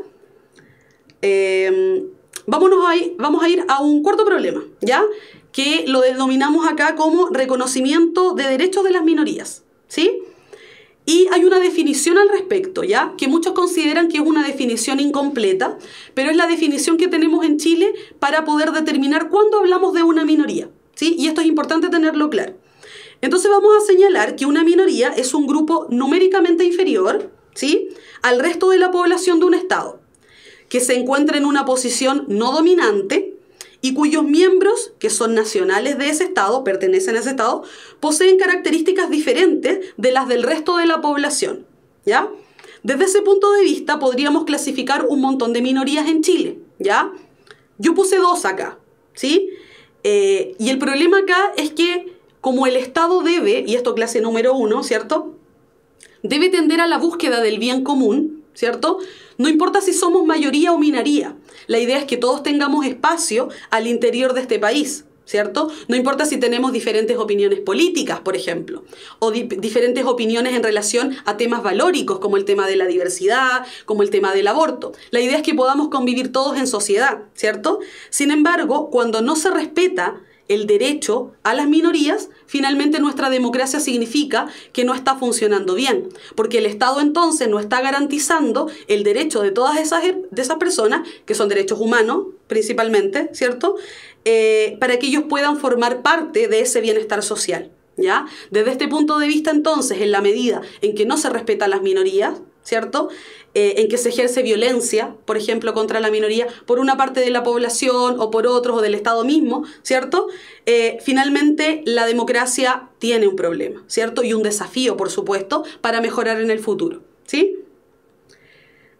Speaker 1: Eh, vámonos a ir, vamos a ir a un cuarto problema, ¿ya? Que lo denominamos acá como reconocimiento de derechos de las minorías, ¿sí? Y hay una definición al respecto, ¿ya? Que muchos consideran que es una definición incompleta, pero es la definición que tenemos en Chile para poder determinar cuándo hablamos de una minoría, ¿sí? Y esto es importante tenerlo claro. Entonces vamos a señalar que una minoría es un grupo numéricamente inferior, ¿sí?, al resto de la población de un Estado, que se encuentra en una posición no dominante y cuyos miembros, que son nacionales de ese Estado, pertenecen a ese Estado, poseen características diferentes de las del resto de la población, ¿ya? Desde ese punto de vista podríamos clasificar un montón de minorías en Chile, ¿ya? Yo puse dos acá, ¿sí? Eh, y el problema acá es que como el Estado debe, y esto clase número uno, ¿cierto?, debe tender a la búsqueda del bien común, ¿cierto?, no importa si somos mayoría o minoría. La idea es que todos tengamos espacio al interior de este país, ¿cierto? No importa si tenemos diferentes opiniones políticas, por ejemplo, o di diferentes opiniones en relación a temas valóricos, como el tema de la diversidad, como el tema del aborto. La idea es que podamos convivir todos en sociedad, ¿cierto? Sin embargo, cuando no se respeta el derecho a las minorías, finalmente nuestra democracia significa que no está funcionando bien, porque el Estado entonces no está garantizando el derecho de todas esas, de esas personas, que son derechos humanos principalmente, ¿cierto?, eh, para que ellos puedan formar parte de ese bienestar social, ¿ya? Desde este punto de vista entonces, en la medida en que no se respetan las minorías, ¿cierto?, Eh, en que se ejerce violencia, por ejemplo, contra la minoría, por una parte de la población o por otros o del Estado mismo, ¿cierto? Eh, finalmente, la democracia tiene un problema, ¿cierto? Y un desafío, por supuesto, para mejorar en el futuro, ¿sí?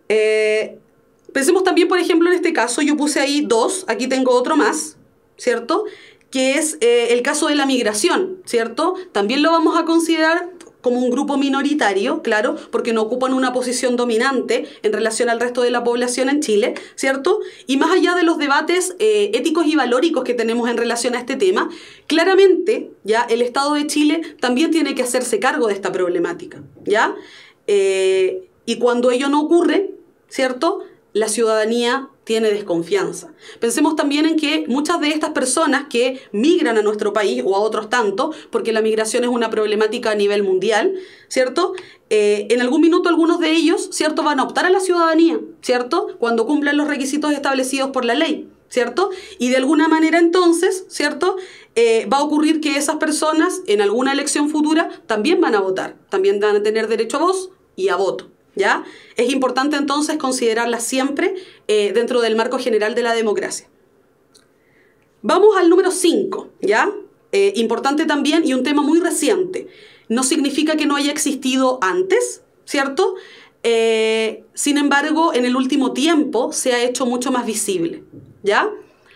Speaker 1: Eh, pensemos también, por ejemplo, en este caso, yo puse ahí dos, aquí tengo otro más, ¿cierto? Que es eh, el caso de la migración, ¿cierto? También lo vamos a considerar como un grupo minoritario, claro, porque no ocupan una posición dominante en relación al resto de la población en Chile, ¿cierto? Y más allá de los debates eh, éticos y valóricos que tenemos en relación a este tema, claramente, ya, el Estado de Chile también tiene que hacerse cargo de esta problemática, ¿ya? Eh, y cuando ello no ocurre, ¿cierto?, la ciudadanía tiene desconfianza. Pensemos también en que muchas de estas personas que migran a nuestro país o a otros tantos, porque la migración es una problemática a nivel mundial, ¿cierto? Eh, en algún minuto algunos de ellos, ¿cierto?, van a optar a la ciudadanía, ¿cierto?, cuando cumplan los requisitos establecidos por la ley, ¿cierto? Y de alguna manera entonces, ¿cierto?, eh, va a ocurrir que esas personas en alguna elección futura también van a votar, también van a tener derecho a voz y a voto. ¿Ya? Es importante entonces considerarlas siempre eh, dentro del marco general de la democracia. Vamos al número cinco, ¿ya? Eh, importante también y un tema muy reciente. No significa que no haya existido antes, ¿cierto? Eh, sin embargo, en el último tiempo se ha hecho mucho más visible, ¿ya?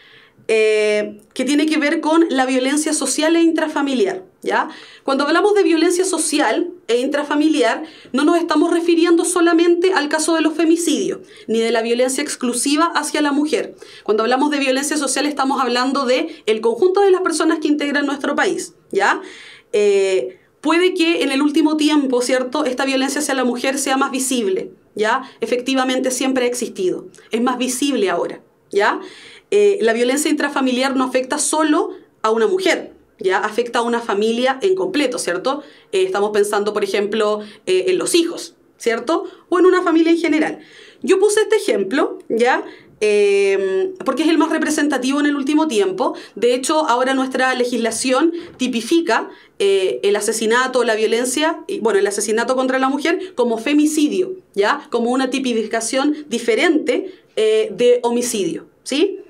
Speaker 1: Eh, que tiene que ver con la violencia social e intrafamiliar, ¿ya? Cuando hablamos de violencia social e intrafamiliar, no nos estamos refiriendo solamente al caso de los femicidios, ni de la violencia exclusiva hacia la mujer. Cuando hablamos de violencia social estamos hablando de el conjunto de las personas que integran nuestro país, ¿ya? Eh, puede que en el último tiempo, ¿cierto?, esta violencia hacia la mujer sea más visible, ¿ya? Efectivamente siempre ha existido, es más visible ahora, ¿ya? Eh, la violencia intrafamiliar no afecta solo a una mujer, ya afecta a una familia en completo, ¿cierto? Eh, estamos pensando, por ejemplo, eh, en los hijos, ¿cierto? O en una familia en general. Yo puse este ejemplo, ¿ya? Eh, porque es el más representativo en el último tiempo. De hecho, ahora nuestra legislación tipifica eh, el asesinato, la violencia, y, bueno, el asesinato contra la mujer como femicidio, ¿ya? Como una tipificación diferente eh, de homicidio, ¿sí?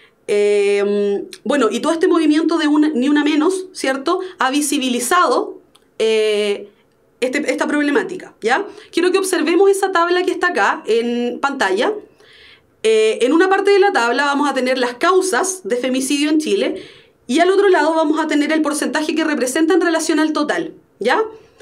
Speaker 1: Eh, bueno, y todo este movimiento de una, Ni Una Menos, ¿cierto?, ha visibilizado eh, este, esta problemática, ¿ya? Quiero que observemos esa tabla que está acá en pantalla. Eh, en una parte de la tabla vamos a tener las causas de femicidio en Chile y al otro lado vamos a tener el porcentaje que representa en relación al total, ¿ya?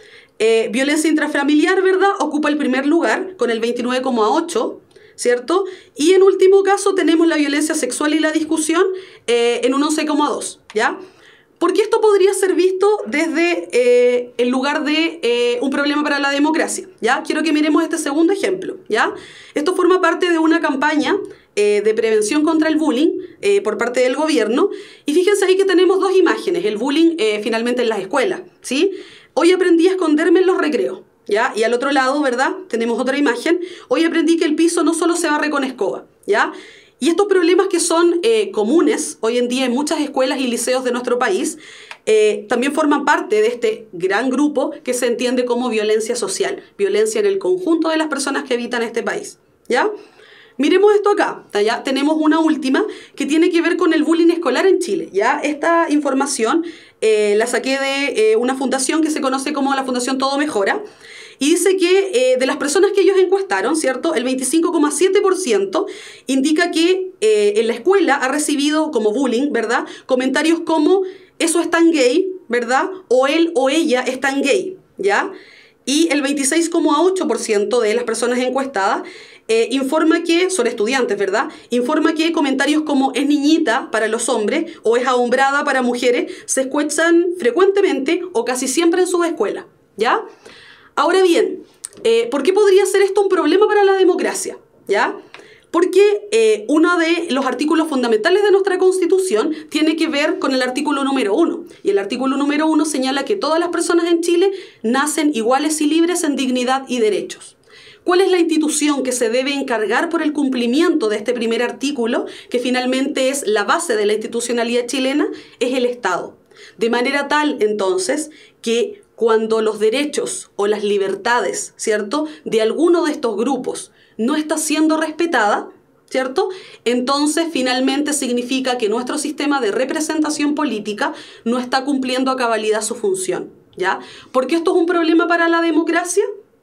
Speaker 1: Eh, violencia intrafamiliar, ¿verdad?, ocupa el primer lugar con el veintinueve coma ocho, ¿cierto? Y en último caso tenemos la violencia sexual y la discusión eh, en un once coma dos, ¿ya? Porque esto podría ser visto desde eh, el lugar de eh, un problema para la democracia, ¿ya? Quiero que miremos este segundo ejemplo, ¿ya? Esto forma parte de una campaña eh, de prevención contra el bullying eh, por parte del gobierno. Y fíjense ahí que tenemos dos imágenes, el bullying eh, finalmente en las escuelas, ¿sí? Hoy aprendí a esconderme en los recreos, ¿ya? Y al otro lado, ¿verdad?, tenemos otra imagen. Hoy aprendí que el piso no solo se barre con escoba, ¿ya? Y estos problemas que son eh, comunes hoy en día en muchas escuelas y liceos de nuestro país, eh, también forman parte de este gran grupo que se entiende como violencia social, violencia en el conjunto de las personas que habitan este país, ¿ya? Miremos esto acá, ¿ya? Tenemos una última que tiene que ver con el bullying escolar en Chile, ¿ya? Esta información eh, la saqué de eh, una fundación que se conoce como la Fundación Todo Mejora. Y dice que eh, de las personas que ellos encuestaron, ¿cierto?, el veinticinco coma siete por ciento indica que eh, en la escuela ha recibido como bullying, ¿verdad?, comentarios como eso es tan gay, ¿verdad?, o él o ella es tan gay, ¿ya? Y el veintiséis coma ocho por ciento de las personas encuestadas eh, informa que, son estudiantes, ¿verdad?, informa que comentarios como es niñita para los hombres o es ahombrada para mujeres se escuchan frecuentemente o casi siempre en sus escuelas, ¿ya? Ahora bien, eh, ¿por qué podría ser esto un problema para la democracia? ¿Ya? Porque eh, uno de los artículos fundamentales de nuestra Constitución tiene que ver con el artículo número uno. Y el artículo número uno señala que todas las personas en Chile nacen iguales y libres en dignidad y derechos. ¿Cuál es la institución que se debe encargar por el cumplimiento de este primer artículo, que finalmente es la base de la institucionalidad chilena? Es el Estado. De manera tal, entonces, que cuando los derechos o las libertades, ¿cierto?, de alguno de estos grupos no está siendo respetada, ¿cierto?, entonces finalmente significa que nuestro sistema de representación política no está cumpliendo a cabalidad su función, ¿ya? ¿Por qué esto es un problema para la democracia?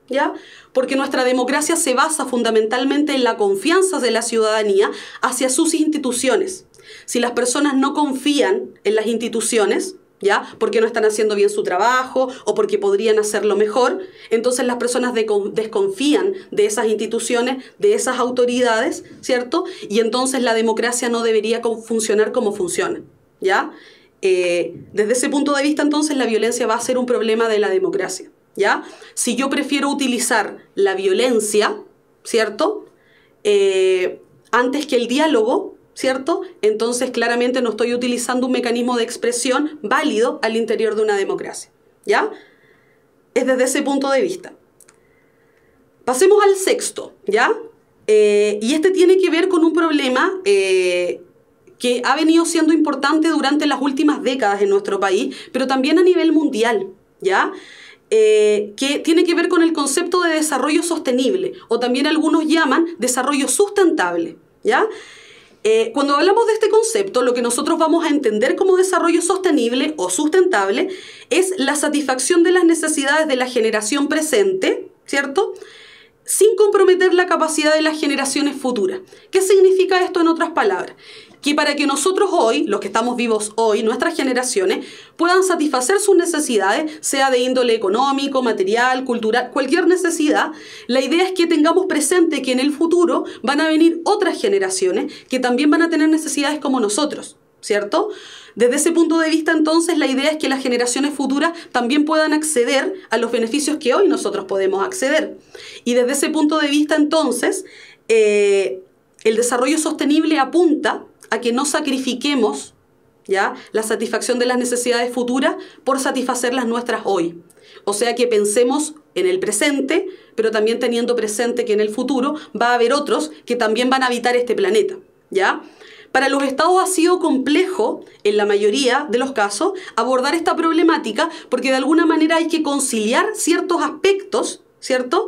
Speaker 1: ¿ya? Porque nuestra democracia se basa fundamentalmente en la confianza de la ciudadanía hacia sus instituciones. Si las personas no confían en las instituciones, ¿ya? Porque no están haciendo bien su trabajo o porque podrían hacerlo mejor, entonces las personas desconfían de esas instituciones, de esas autoridades, ¿cierto? Y entonces la democracia no debería funcionar como funciona, ¿ya? Eh, desde ese punto de vista, entonces, la violencia va a ser un problema de la democracia, ¿ya? Si yo prefiero utilizar la violencia, ¿cierto? Eh, antes que el diálogo, ¿cierto? Entonces, claramente no estoy utilizando un mecanismo de expresión válido al interior de una democracia, ¿ya? Es desde ese punto de vista. Pasemos al sexto, ¿ya? Eh, y este tiene que ver con un problema eh, que ha venido siendo importante durante las últimas décadas en nuestro país, pero también a nivel mundial, ¿ya? Eh, que tiene que ver con el concepto de desarrollo sostenible, o también algunos llaman desarrollo sustentable, ¿ya? Eh, cuando hablamos de este concepto, lo que nosotros vamos a entender como desarrollo sostenible o sustentable es la satisfacción de las necesidades de la generación presente, ¿cierto?, sin comprometer la capacidad de las generaciones futuras. ¿Qué significa esto en otras palabras? Que para que nosotros hoy, los que estamos vivos hoy, nuestras generaciones, puedan satisfacer sus necesidades, sea de índole económico, material, cultural, cualquier necesidad, la idea es que tengamos presente que en el futuro van a venir otras generaciones que también van a tener necesidades como nosotros, ¿cierto? Desde ese punto de vista, entonces, la idea es que las generaciones futuras también puedan acceder a los beneficios que hoy nosotros podemos acceder. Y desde ese punto de vista, entonces, eh, el desarrollo sostenible apunta a que no sacrifiquemos, ¿ya?, la satisfacción de las necesidades futuras por satisfacer las nuestras hoy. O sea, que pensemos en el presente, pero también teniendo presente que en el futuro va a haber otros que también van a habitar este planeta, ¿ya? Para los estados ha sido complejo, en la mayoría de los casos, abordar esta problemática porque de alguna manera hay que conciliar ciertos aspectos, ¿cierto?,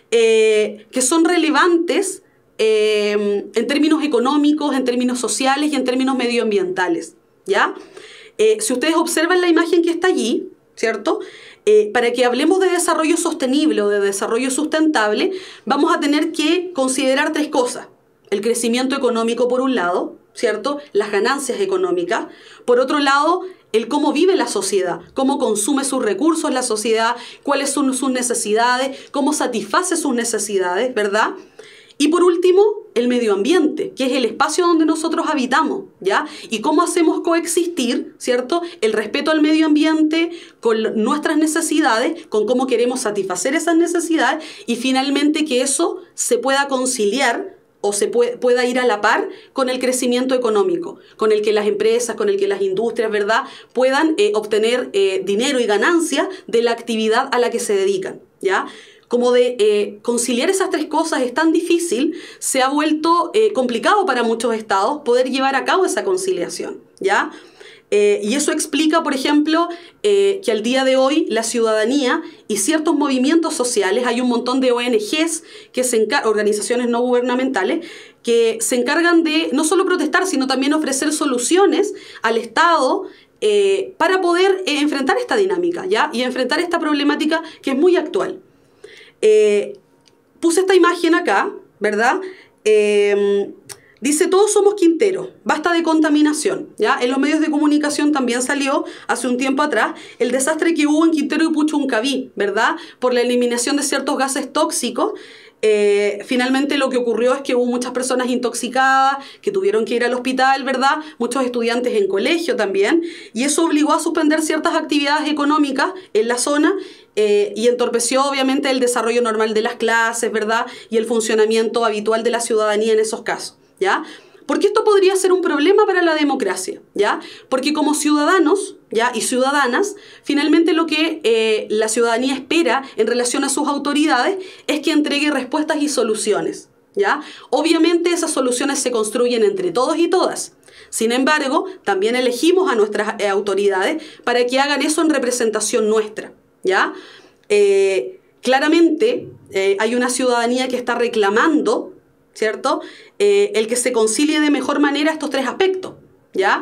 Speaker 1: eh, que son relevantes eh, en términos económicos, en términos sociales y en términos medioambientales, ¿ya? Eh, si ustedes observan la imagen que está allí, ¿cierto?, Eh, para que hablemos de desarrollo sostenible o de desarrollo sustentable, vamos a tener que considerar tres cosas. El crecimiento económico por un lado, ¿cierto?, las ganancias económicas. Por otro lado, el cómo vive la sociedad, cómo consume sus recursos la sociedad, cuáles son sus necesidades, cómo satisface sus necesidades, ¿verdad? Y por último, el medio ambiente, que es el espacio donde nosotros habitamos, ¿ya? Y cómo hacemos coexistir, ¿cierto?, el respeto al medio ambiente con nuestras necesidades, con cómo queremos satisfacer esas necesidades y finalmente que eso se pueda conciliar o se puede, pueda ir a la par con el crecimiento económico, con el que las empresas, con el que las industrias, ¿verdad?, puedan eh, obtener eh, dinero y ganancias de la actividad a la que se dedican, ¿ya? Como de eh, conciliar esas tres cosas es tan difícil, se ha vuelto eh, complicado para muchos estados poder llevar a cabo esa conciliación, ¿ya? Eh, y eso explica, por ejemplo, eh, que al día de hoy la ciudadanía y ciertos movimientos sociales, hay un montón de O N Ges, que se organizaciones no gubernamentales, que se encargan de no solo protestar, sino también ofrecer soluciones al Estado eh, para poder eh, enfrentar esta dinámica, ¿ya? Y enfrentar esta problemática que es muy actual. Eh, puse esta imagen acá, ¿verdad? Eh, dice, todos somos Quinteros, basta de contaminación, ¿ya? En los medios de comunicación también salió hace un tiempo atrás el desastre que hubo en Quintero y Puchuncaví, ¿verdad? Por la eliminación de ciertos gases tóxicos. Eh, finalmente lo que ocurrió es que hubo muchas personas intoxicadas que tuvieron que ir al hospital, ¿verdad? Muchos estudiantes en colegio también, y eso obligó a suspender ciertas actividades económicas en la zona eh, y entorpeció obviamente el desarrollo normal de las clases, ¿verdad? Y el funcionamiento habitual de la ciudadanía en esos casos, ¿ya? Porque esto podría ser un problema para la democracia, ¿ya? Porque como ciudadanos, ¿ya?, y ciudadanas, finalmente lo que eh, la ciudadanía espera en relación a sus autoridades es que entregue respuestas y soluciones, ¿ya? Obviamente esas soluciones se construyen entre todos y todas. Sin embargo, también elegimos a nuestras eh, autoridades para que hagan eso en representación nuestra, ¿ya? Eh, claramente eh, hay una ciudadanía que está reclamando, ¿cierto?, Eh, el que se concilie de mejor manera estos tres aspectos, ¿ya?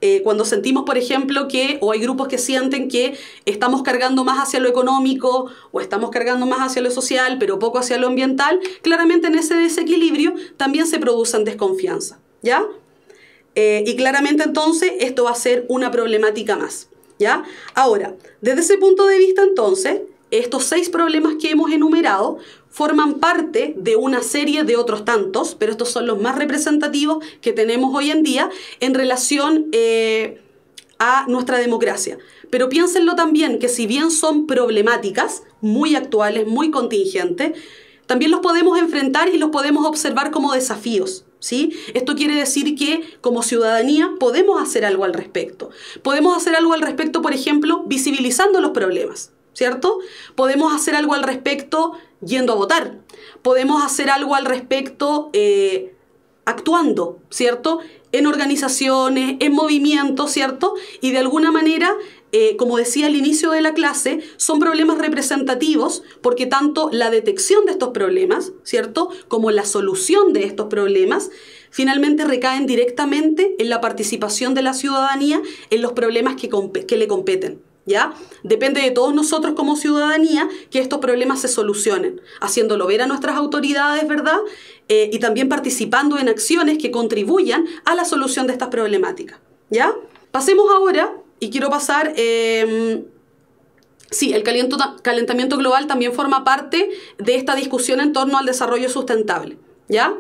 Speaker 1: eh, cuando sentimos, por ejemplo, que, o hay grupos que sienten que estamos cargando más hacia lo económico o estamos cargando más hacia lo social, pero poco hacia lo ambiental, claramente en ese desequilibrio también se producen desconfianza, ¿ya? Eh, y claramente entonces esto va a ser una problemática más, ¿ya? Ahora, desde ese punto de vista entonces, estos seis problemas que hemos enumerado forman parte de una serie de otros tantos, pero estos son los más representativos que tenemos hoy en día en relación eh, a nuestra democracia. Pero piénsenlo también que si bien son problemáticas muy actuales, muy contingentes, también los podemos enfrentar y los podemos observar como desafíos, ¿sí? Esto quiere decir que como ciudadanía podemos hacer algo al respecto. Podemos hacer algo al respecto, por ejemplo, visibilizando los problemas, ¿cierto? Podemos hacer algo al respecto yendo a votar. Podemos hacer algo al respecto eh, actuando, ¿cierto? En organizaciones, en movimientos, ¿cierto? Y de alguna manera, eh, como decía al inicio de la clase, son problemas representativos porque tanto la detección de estos problemas, ¿cierto? Como la solución de estos problemas finalmente recaen directamente en la participación de la ciudadanía en los problemas que, que le competen, ¿ya? Depende de todos nosotros como ciudadanía que estos problemas se solucionen, haciéndolo ver a nuestras autoridades, ¿verdad? Eh, y también participando en acciones que contribuyan a la solución de estas problemáticas, ¿ya? Pasemos ahora, y quiero pasar... Eh, sí, el calentamiento global también forma parte de esta discusión en torno al desarrollo sustentable, ¿ya?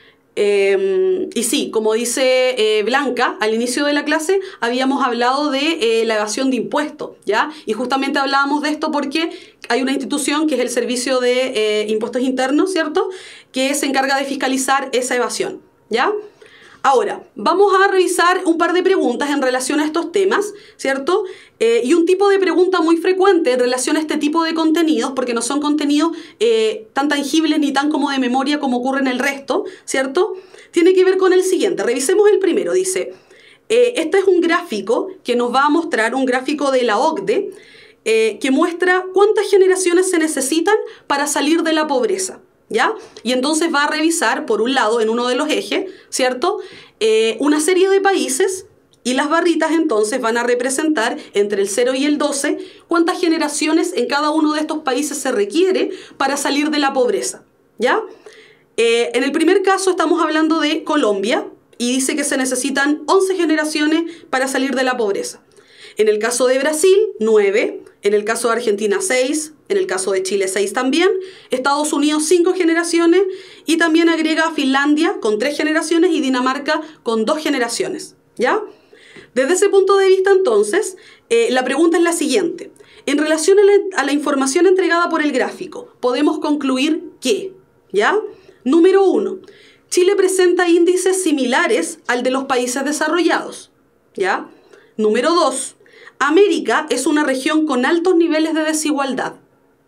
Speaker 1: Eh, y sí, como dice eh, Blanca, al inicio de la clase habíamos hablado de eh, la evasión de impuestos, ¿ya? Y justamente hablábamos de esto porque hay una institución que es el Servicio de eh, Impuestos Internos, ¿cierto? Que se encarga de fiscalizar esa evasión, ¿ya? Ahora, vamos a revisar un par de preguntas en relación a estos temas, ¿cierto? Eh, y un tipo de pregunta muy frecuente en relación a este tipo de contenidos, porque no son contenidos eh, tan tangibles ni tan como de memoria como ocurre en el resto, ¿cierto? Tiene que ver con el siguiente. Revisemos el primero. Dice, eh, este es un gráfico que nos va a mostrar, un gráfico de la O C D E, eh, que muestra cuántas generaciones se necesitan para salir de la pobreza, ¿ya? Y entonces va a revisar, por un lado, en uno de los ejes, ¿cierto? Eh, una serie de países y las barritas entonces van a representar entre el cero y el doce cuántas generaciones en cada uno de estos países se requiere para salir de la pobreza, ¿ya? Eh, en el primer caso estamos hablando de Colombia y dice que se necesitan once generaciones para salir de la pobreza. En el caso de Brasil, nueve. En el caso de Argentina, seis. En el caso de Chile, seis también. Estados Unidos, cinco generaciones. Y también agrega a Finlandia con tres generaciones y Dinamarca con dos generaciones, ¿ya? Desde ese punto de vista, entonces, eh, la pregunta es la siguiente. En relación a la, a la información entregada por el gráfico, podemos concluir que, ¿ya? Número uno, Chile presenta índices similares al de los países desarrollados, ¿ya? Número dos, América es una región con altos niveles de desigualdad.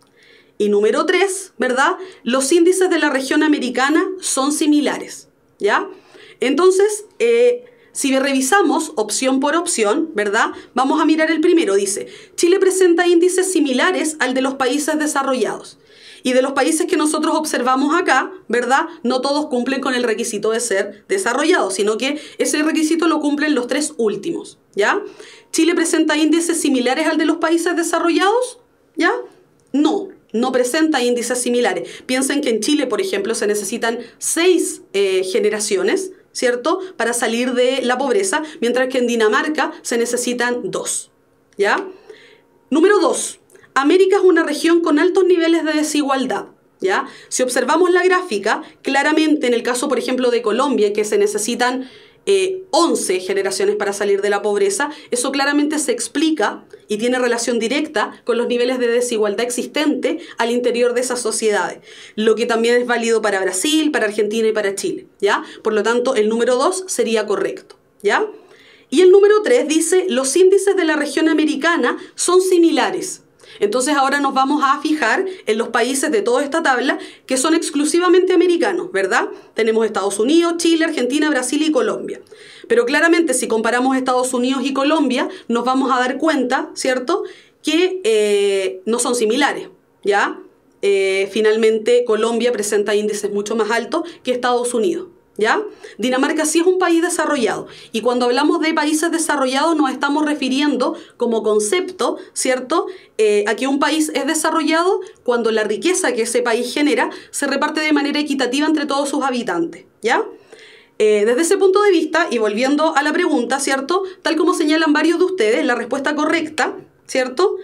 Speaker 1: Y número tres, ¿verdad? Los índices de la región americana son similares, ¿ya? Entonces, eh, si revisamos opción por opción, ¿verdad? Vamos a mirar el primero. Dice, Chile presenta índices similares al de los países desarrollados. Y de los países que nosotros observamos acá, ¿verdad? No todos cumplen con el requisito de ser desarrollados, sino que ese requisito lo cumplen los tres últimos, ¿ya? ¿Chile presenta índices similares al de los países desarrollados? ¿Ya? No, no presenta índices similares. Piensen que en Chile, por ejemplo, se necesitan seis eh, generaciones, ¿cierto?, para salir de la pobreza, mientras que en Dinamarca se necesitan dos, ¿ya? Número dos. América es una región con altos niveles de desigualdad, ¿ya? Si observamos la gráfica, claramente en el caso, por ejemplo, de Colombia, que se necesitan eh, once generaciones para salir de la pobreza, eso claramente se explica y tiene relación directa con los niveles de desigualdad existente al interior de esas sociedades, lo que también es válido para Brasil, para Argentina y para Chile, ¿ya? Por lo tanto, el número dos sería correcto, ¿ya? Y el número tres dice, los índices de la región americana son similares. Entonces ahora nos vamos a fijar en los países de toda esta tabla que son exclusivamente americanos, ¿verdad? Tenemos Estados Unidos, Chile, Argentina, Brasil y Colombia. Pero claramente si comparamos Estados Unidos y Colombia, nos vamos a dar cuenta, ¿cierto?, que eh, no son similares, ¿ya? Eh, finalmente Colombia presenta índices mucho más altos que Estados Unidos, ¿Ya? Dinamarca sí es un país desarrollado, y cuando hablamos de países desarrollados nos estamos refiriendo como concepto, ¿cierto? Eh, a que un país es desarrollado cuando la riqueza que ese país genera se reparte de manera equitativa entre todos sus habitantes, ¿ya? Eh, desde ese punto de vista, y volviendo a la pregunta, ¿cierto? Tal como señalan varios de ustedes, la respuesta correcta, ¿cierto?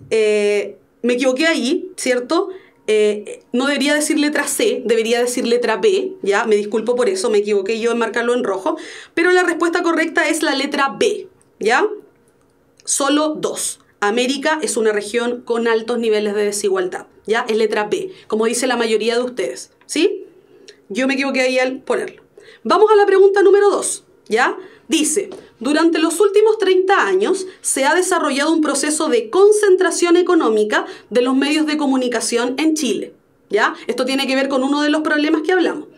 Speaker 1: Eh, me equivoqué ahí, ¿cierto? Eh, no debería decir letra C, debería decir letra B, ya, me disculpo por eso, me equivoqué yo en marcarlo en rojo, pero la respuesta correcta es la letra B, ¿ya? Solo dos. América es una región con altos niveles de desigualdad, ¿ya? Es letra B, como dice la mayoría de ustedes, ¿sí? Yo me equivoqué ahí al ponerlo. Vamos a la pregunta número dos, ¿ya? Dice, durante los últimos treinta años se ha desarrollado un proceso de concentración económica de los medios de comunicación en Chile, ¿ya? Esto tiene que ver con uno de los problemas que hablamos.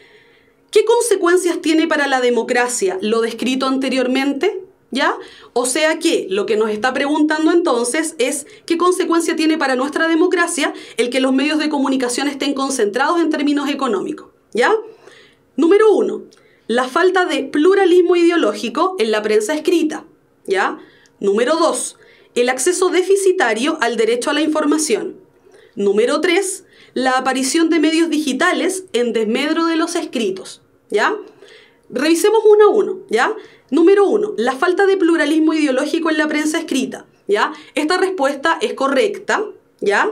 Speaker 1: ¿Qué consecuencias tiene para la democracia lo descrito anteriormente? ¿Ya? O sea que lo que nos está preguntando entonces es ¿qué consecuencia tiene para nuestra democracia el que los medios de comunicación estén concentrados en términos económicos? ¿Ya? Número uno, la falta de pluralismo ideológico en la prensa escrita, ¿ya? Número dos, el acceso deficitario al derecho a la información. Número tres, la aparición de medios digitales en desmedro de los escritos, ¿ya? Revisemos uno a uno, ¿ya? Número uno, la falta de pluralismo ideológico en la prensa escrita, ¿ya? Esta respuesta es correcta, ¿ya?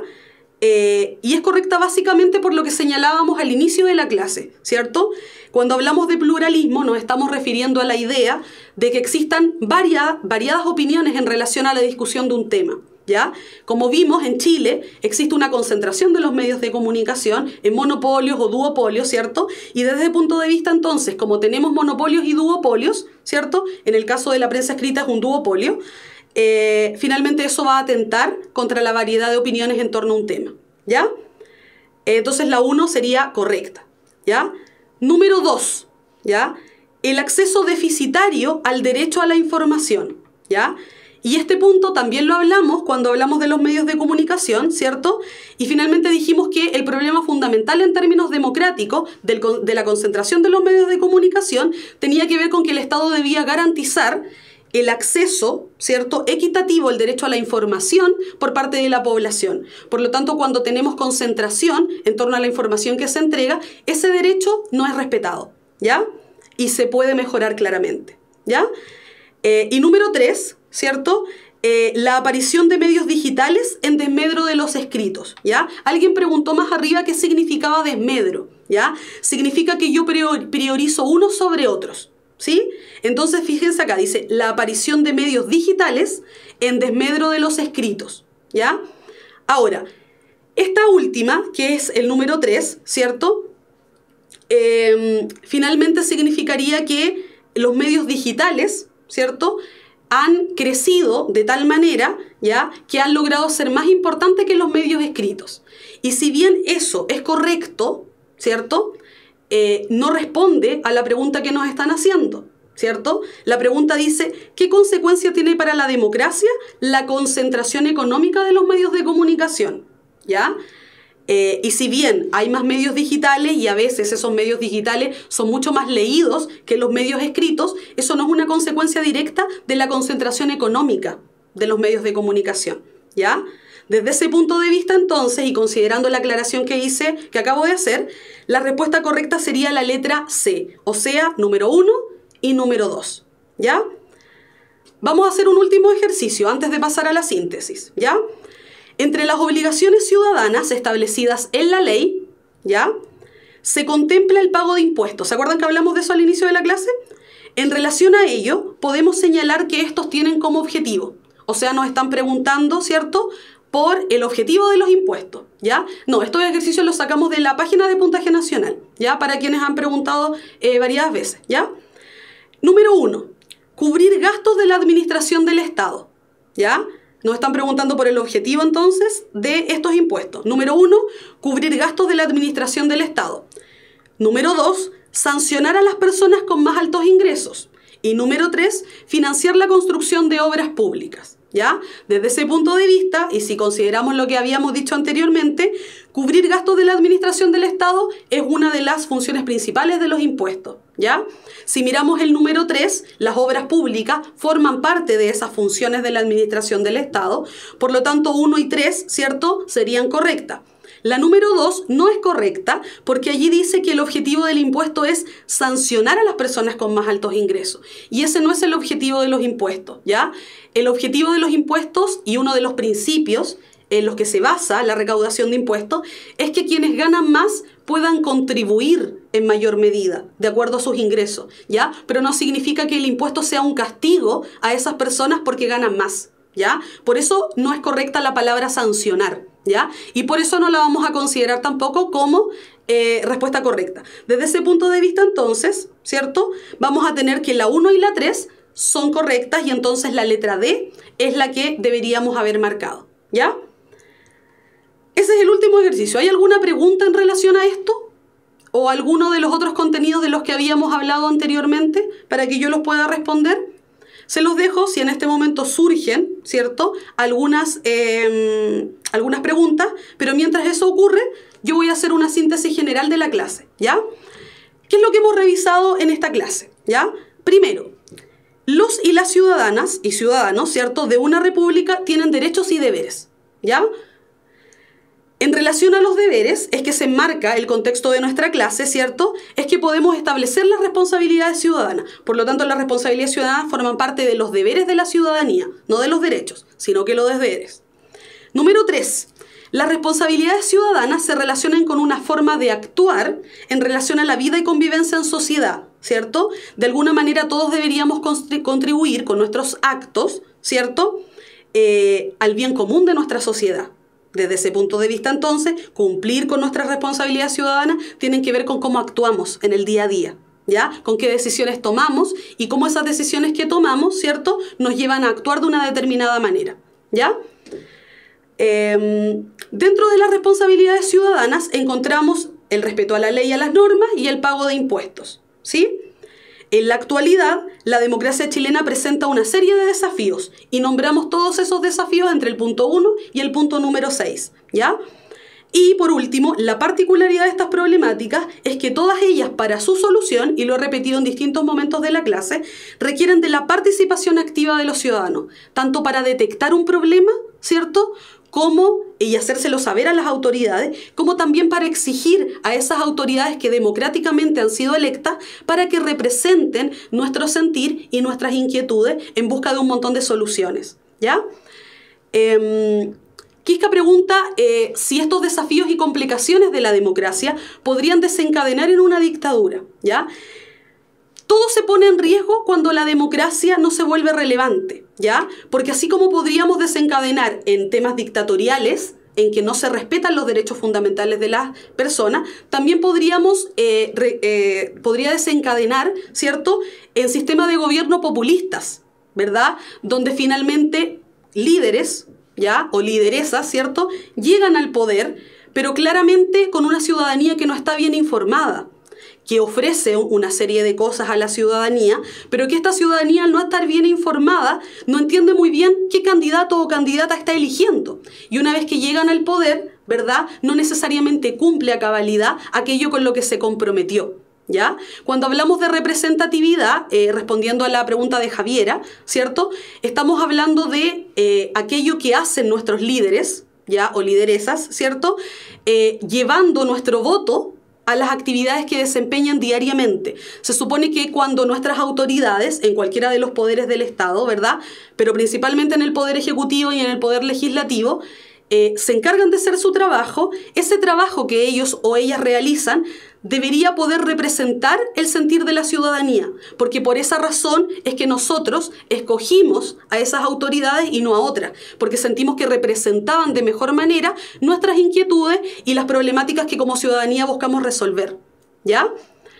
Speaker 1: Eh, y es correcta básicamente por lo que señalábamos al inicio de la clase, ¿cierto? Cuando hablamos de pluralismo nos estamos refiriendo a la idea de que existan varias, variadas opiniones en relación a la discusión de un tema, ¿ya? Como vimos, en Chile existe una concentración de los medios de comunicación en monopolios o duopolios, ¿cierto? Y desde el punto de vista entonces, como tenemos monopolios y duopolios, ¿cierto? En el caso de la prensa escrita es un duopolio. Eh, finalmente eso va a atentar contra la variedad de opiniones en torno a un tema, ¿ya? Entonces la uno sería correcta, ¿ya? Número dos, ¿ya? El acceso deficitario al derecho a la información, ¿ya? Y este punto también lo hablamos cuando hablamos de los medios de comunicación, ¿cierto? Y finalmente dijimos que el problema fundamental en términos democráticos del, de la concentración de los medios de comunicación tenía que ver con que el Estado debía garantizar el acceso, ¿cierto?, equitativo, el derecho a la información por parte de la población. Por lo tanto, cuando tenemos concentración en torno a la información que se entrega, ese derecho no es respetado, ¿ya? Y se puede mejorar claramente, ¿ya? Eh, y número tres, ¿cierto?, eh, la aparición de medios digitales en desmedro de los escritos, ¿ya? Alguien preguntó más arriba qué significaba desmedro, ¿ya? Significa que yo priorizo unos sobre otros, ¿sí? Entonces, fíjense acá, dice, la aparición de medios digitales en desmedro de los escritos, ¿ya? Ahora, esta última, que es el número tres, ¿cierto? Eh, finalmente significaría que los medios digitales, ¿cierto?, han crecido de tal manera, ¿ya?, que han logrado ser más importantes que los medios escritos. Y si bien eso es correcto, ¿cierto?, eh, no responde a la pregunta que nos están haciendo, ¿cierto? La pregunta dice, ¿qué consecuencia tiene para la democracia la concentración económica de los medios de comunicación? ¿Ya? Eh, y si bien hay más medios digitales y a veces esos medios digitales son mucho más leídos que los medios escritos, eso no es una consecuencia directa de la concentración económica de los medios de comunicación, ¿ya? Desde ese punto de vista, entonces, y considerando la aclaración que hice, que acabo de hacer, la respuesta correcta sería la letra C, o sea, número uno y número dos, ¿ya? Vamos a hacer un último ejercicio antes de pasar a la síntesis, ¿ya? Entre las obligaciones ciudadanas establecidas en la ley, ¿ya?, se contempla el pago de impuestos. ¿Se acuerdan que hablamos de eso al inicio de la clase? En relación a ello, podemos señalar que estos tienen como objetivo, o sea, nos están preguntando, ¿cierto?, por el objetivo de los impuestos, ¿ya? No, estos ejercicios los sacamos de la página de Puntaje Nacional, ¿ya? Para quienes han preguntado eh, varias veces, ¿ya? Número uno, cubrir gastos de la administración del Estado, ¿ya? Nos están preguntando por el objetivo, entonces, de estos impuestos. Número uno, cubrir gastos de la administración del Estado. Número dos, sancionar a las personas con más altos ingresos. Y número tres, financiar la construcción de obras públicas, ¿Ya? Desde ese punto de vista, y si consideramos lo que habíamos dicho anteriormente, cubrir gastos de la administración del Estado es una de las funciones principales de los impuestos, ¿ya? Si miramos el número tres, las obras públicas forman parte de esas funciones de la administración del Estado, por lo tanto uno y tres, ¿cierto?, serían correctas. La número dos no es correcta porque allí dice que el objetivo del impuesto es sancionar a las personas con más altos ingresos. Y ese no es el objetivo de los impuestos, ¿ya? El objetivo de los impuestos y uno de los principios en los que se basa la recaudación de impuestos es que quienes ganan más puedan contribuir en mayor medida, de acuerdo a sus ingresos, ¿ya? Pero no significa que el impuesto sea un castigo a esas personas porque ganan más, ¿ya? Por eso no es correcta la palabra sancionar, ¿ya? Y por eso no la vamos a considerar tampoco como eh, respuesta correcta. Desde ese punto de vista, entonces, ¿cierto?, vamos a tener que la uno y la tres son correctas y entonces la letra D es la que deberíamos haber marcado, ¿ya? Ese es el último ejercicio. ¿Hay alguna pregunta en relación a esto? ¿O alguno de los otros contenidos de los que habíamos hablado anteriormente para que yo los pueda responder? Se los dejo si en este momento surgen, ¿cierto?, algunas, eh, algunas preguntas, pero mientras eso ocurre, yo voy a hacer una síntesis general de la clase, ¿ya? ¿Qué es lo que hemos revisado en esta clase? ¿Ya? Primero, los y las ciudadanas y ciudadanos, ¿cierto?, de una república tienen derechos y deberes, ¿ya? En relación a los deberes, es que se enmarca el contexto de nuestra clase, ¿cierto? Es que podemos establecer las responsabilidades ciudadanas. Por lo tanto, las responsabilidades ciudadanas forman parte de los deberes de la ciudadanía, no de los derechos, sino que los deberes. Número tres. Las responsabilidades ciudadanas se relacionan con una forma de actuar en relación a la vida y convivencia en sociedad, ¿cierto? De alguna manera todos deberíamos contribuir con nuestros actos, ¿cierto?, eh, al bien común de nuestra sociedad. Desde ese punto de vista, entonces, cumplir con nuestras responsabilidades ciudadanas tienen que ver con cómo actuamos en el día a día, ¿ya? Con qué decisiones tomamos y cómo esas decisiones que tomamos, ¿cierto?, nos llevan a actuar de una determinada manera, ¿ya? Eh, dentro de las responsabilidades ciudadanas encontramos el respeto a la ley y a las normas y el pago de impuestos, ¿sí? En la actualidad, la democracia chilena presenta una serie de desafíos y nombramos todos esos desafíos entre el punto uno y el punto número seis, ¿ya? Y por último, la particularidad de estas problemáticas es que todas ellas para su solución, y lo he repetido en distintos momentos de la clase, requieren de la participación activa de los ciudadanos, tanto para detectar un problema, ¿cierto?, como, y hacérselo saber a las autoridades, como también para exigir a esas autoridades que democráticamente han sido electas para que representen nuestro sentir y nuestras inquietudes en busca de un montón de soluciones, ¿ya? Eh, Quisca pregunta eh, si estos desafíos y complicaciones de la democracia podrían desencadenar en una dictadura, ¿ya? Todo se pone en riesgo cuando la democracia no se vuelve relevante, ¿ya? Porque así como podríamos desencadenar en temas dictatoriales, en que no se respetan los derechos fundamentales de las personas, también podríamos, eh, re, eh, podría desencadenar, ¿cierto?, en sistemas de gobierno populistas, ¿verdad?, donde finalmente líderes, ¿ya?, o lideresas, ¿cierto?, llegan al poder, pero claramente con una ciudadanía que no está bien informada, que ofrece una serie de cosas a la ciudadanía, pero que esta ciudadanía, al no estar bien informada, no entiende muy bien qué candidato o candidata está eligiendo. Y una vez que llegan al poder, ¿verdad?, no necesariamente cumple a cabalidad aquello con lo que se comprometió, ¿ya? Cuando hablamos de representatividad, eh, respondiendo a la pregunta de Javiera, ¿cierto?, estamos hablando de eh, aquello que hacen nuestros líderes, ¿ya?, o lideresas, ¿cierto?, eh, llevando nuestro voto a las actividades que desempeñan diariamente. Se supone que cuando nuestras autoridades, en cualquiera de los poderes del Estado, ¿verdad?, pero principalmente en el Poder Ejecutivo y en el Poder Legislativo, eh, se encargan de hacer su trabajo, ese trabajo que ellos o ellas realizan debería poder representar el sentir de la ciudadanía, porque por esa razón es que nosotros escogimos a esas autoridades y no a otras, porque sentimos que representaban de mejor manera nuestras inquietudes y las problemáticas que como ciudadanía buscamos resolver, ¿ya?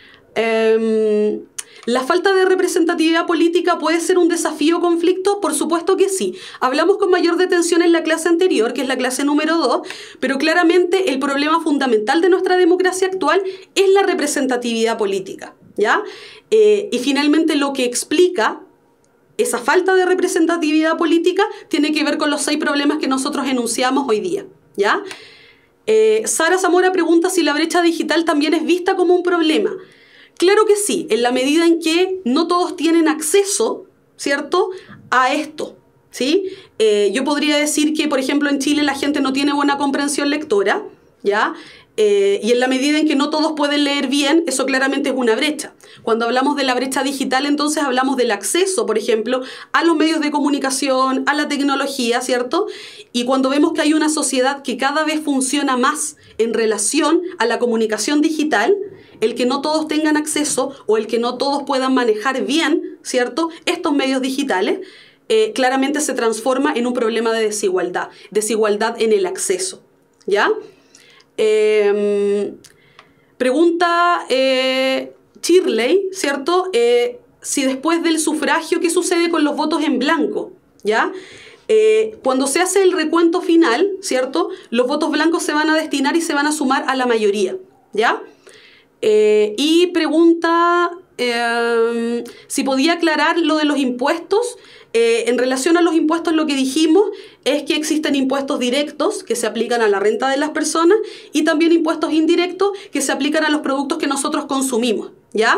Speaker 1: Eh, ¿La falta de representatividad política puede ser un desafío o conflicto? Por supuesto que sí. Hablamos con mayor detención en la clase anterior, que es la clase número dos, pero claramente el problema fundamental de nuestra democracia actual es la representatividad política, ¿ya? Eh, y finalmente lo que explica esa falta de representatividad política tiene que ver con los seis problemas que nosotros enunciamos hoy día, ¿ya? Eh, Sara Zamora pregunta si la brecha digital también es vista como un problema. Claro que sí, en la medida en que no todos tienen acceso, ¿cierto?, a esto, ¿sí? Eh, yo podría decir que, por ejemplo, en Chile la gente no tiene buena comprensión lectora, ¿ya? Eh, y en la medida en que no todos pueden leer bien, eso claramente es una brecha. Cuando hablamos de la brecha digital, entonces hablamos del acceso, por ejemplo, a los medios de comunicación, a la tecnología, ¿cierto? Y cuando vemos que hay una sociedad que cada vez funciona más en relación a la comunicación digital, el que no todos tengan acceso o el que no todos puedan manejar bien, ¿cierto?, estos medios digitales, eh, claramente se transforma en un problema de desigualdad, desigualdad en el acceso, ¿ya? Eh, pregunta eh, Shirley, ¿cierto? Eh, si después del sufragio, ¿qué sucede con los votos en blanco? ¿Ya? Eh, cuando se hace el recuento final, ¿cierto?, los votos blancos se van a destinar y se van a sumar a la mayoría, ¿ya? Eh, y pregunta eh, si podía aclarar lo de los impuestos. Eh, en relación a los impuestos, lo que dijimos es que existen impuestos directos que se aplican a la renta de las personas y también impuestos indirectos que se aplican a los productos que nosotros consumimos, ¿ya?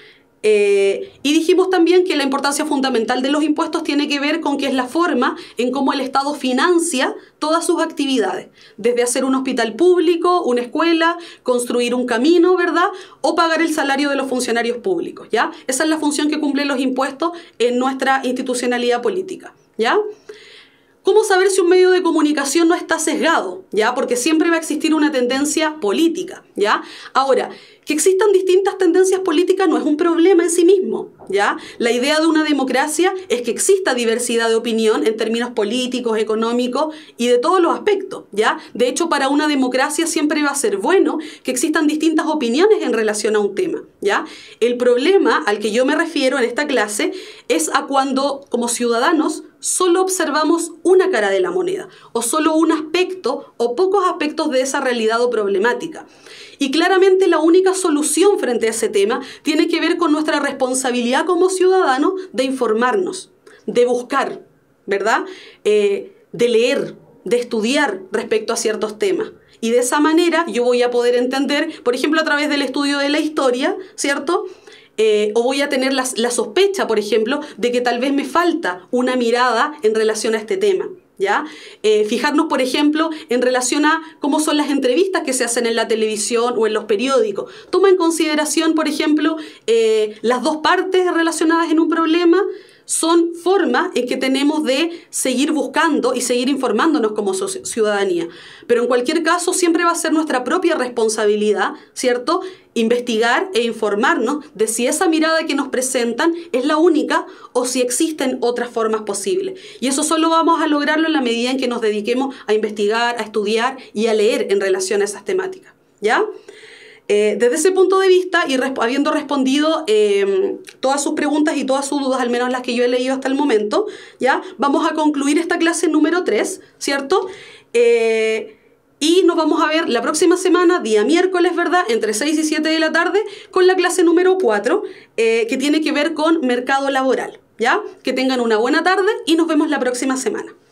Speaker 1: Eh, y dijimos también que la importancia fundamental de los impuestos tiene que ver con que es la forma en cómo el Estado financia todas sus actividades, desde hacer un hospital público, una escuela, construir un camino, ¿verdad?, o pagar el salario de los funcionarios públicos, ¿ya? Esa es la función que cumplen los impuestos en nuestra institucionalidad política, ¿ya? ¿Cómo saber si un medio de comunicación no está sesgado? ¿Ya? Porque siempre va a existir una tendencia política, ¿ya? Ahora, que existan distintas tendencias políticas no es un problema en sí mismo, ¿ya? La idea de una democracia es que exista diversidad de opinión en términos políticos, económicos y de todos los aspectos, ¿ya? De hecho, para una democracia siempre va a ser bueno que existan distintas opiniones en relación a un tema, ¿ya? El problema al que yo me refiero en esta clase es a cuando, como ciudadanos, solo observamos una cara de la moneda, o solo un aspecto o pocos aspectos de esa realidad o problemática. Y claramente la única solución frente a ese tema tiene que ver con nuestra responsabilidad como ciudadanos de informarnos, de buscar, ¿verdad?, Eh, de leer, de estudiar respecto a ciertos temas. Y de esa manera yo voy a poder entender, por ejemplo, a través del estudio de la historia, ¿cierto?, Eh, o voy a tener la, la sospecha, por ejemplo, de que tal vez me falta una mirada en relación a este tema, ¿ya? Eh, fijarnos, por ejemplo, en relación a cómo son las entrevistas que se hacen en la televisión o en los periódicos. Toma en consideración, por ejemplo, eh, las dos partes relacionadas en un problema. Son formas en que tenemos de seguir buscando y seguir informándonos como ciudadanía. Pero en cualquier caso siempre va a ser nuestra propia responsabilidad, ¿cierto?, investigar e informarnos de si esa mirada que nos presentan es la única o si existen otras formas posibles. Y eso solo vamos a lograrlo en la medida en que nos dediquemos a investigar, a estudiar y a leer en relación a esas temáticas, ¿ya? Eh, desde ese punto de vista y resp habiendo respondido eh, todas sus preguntas y todas sus dudas, al menos las que yo he leído hasta el momento, ¿ya?, vamos a concluir esta clase número tres, ¿cierto? Eh, y nos vamos a ver la próxima semana, día miércoles, ¿verdad?, entre seis y siete de la tarde, con la clase número cuatro, eh, que tiene que ver con mercado laboral, ¿ya? Que tengan una buena tarde y nos vemos la próxima semana.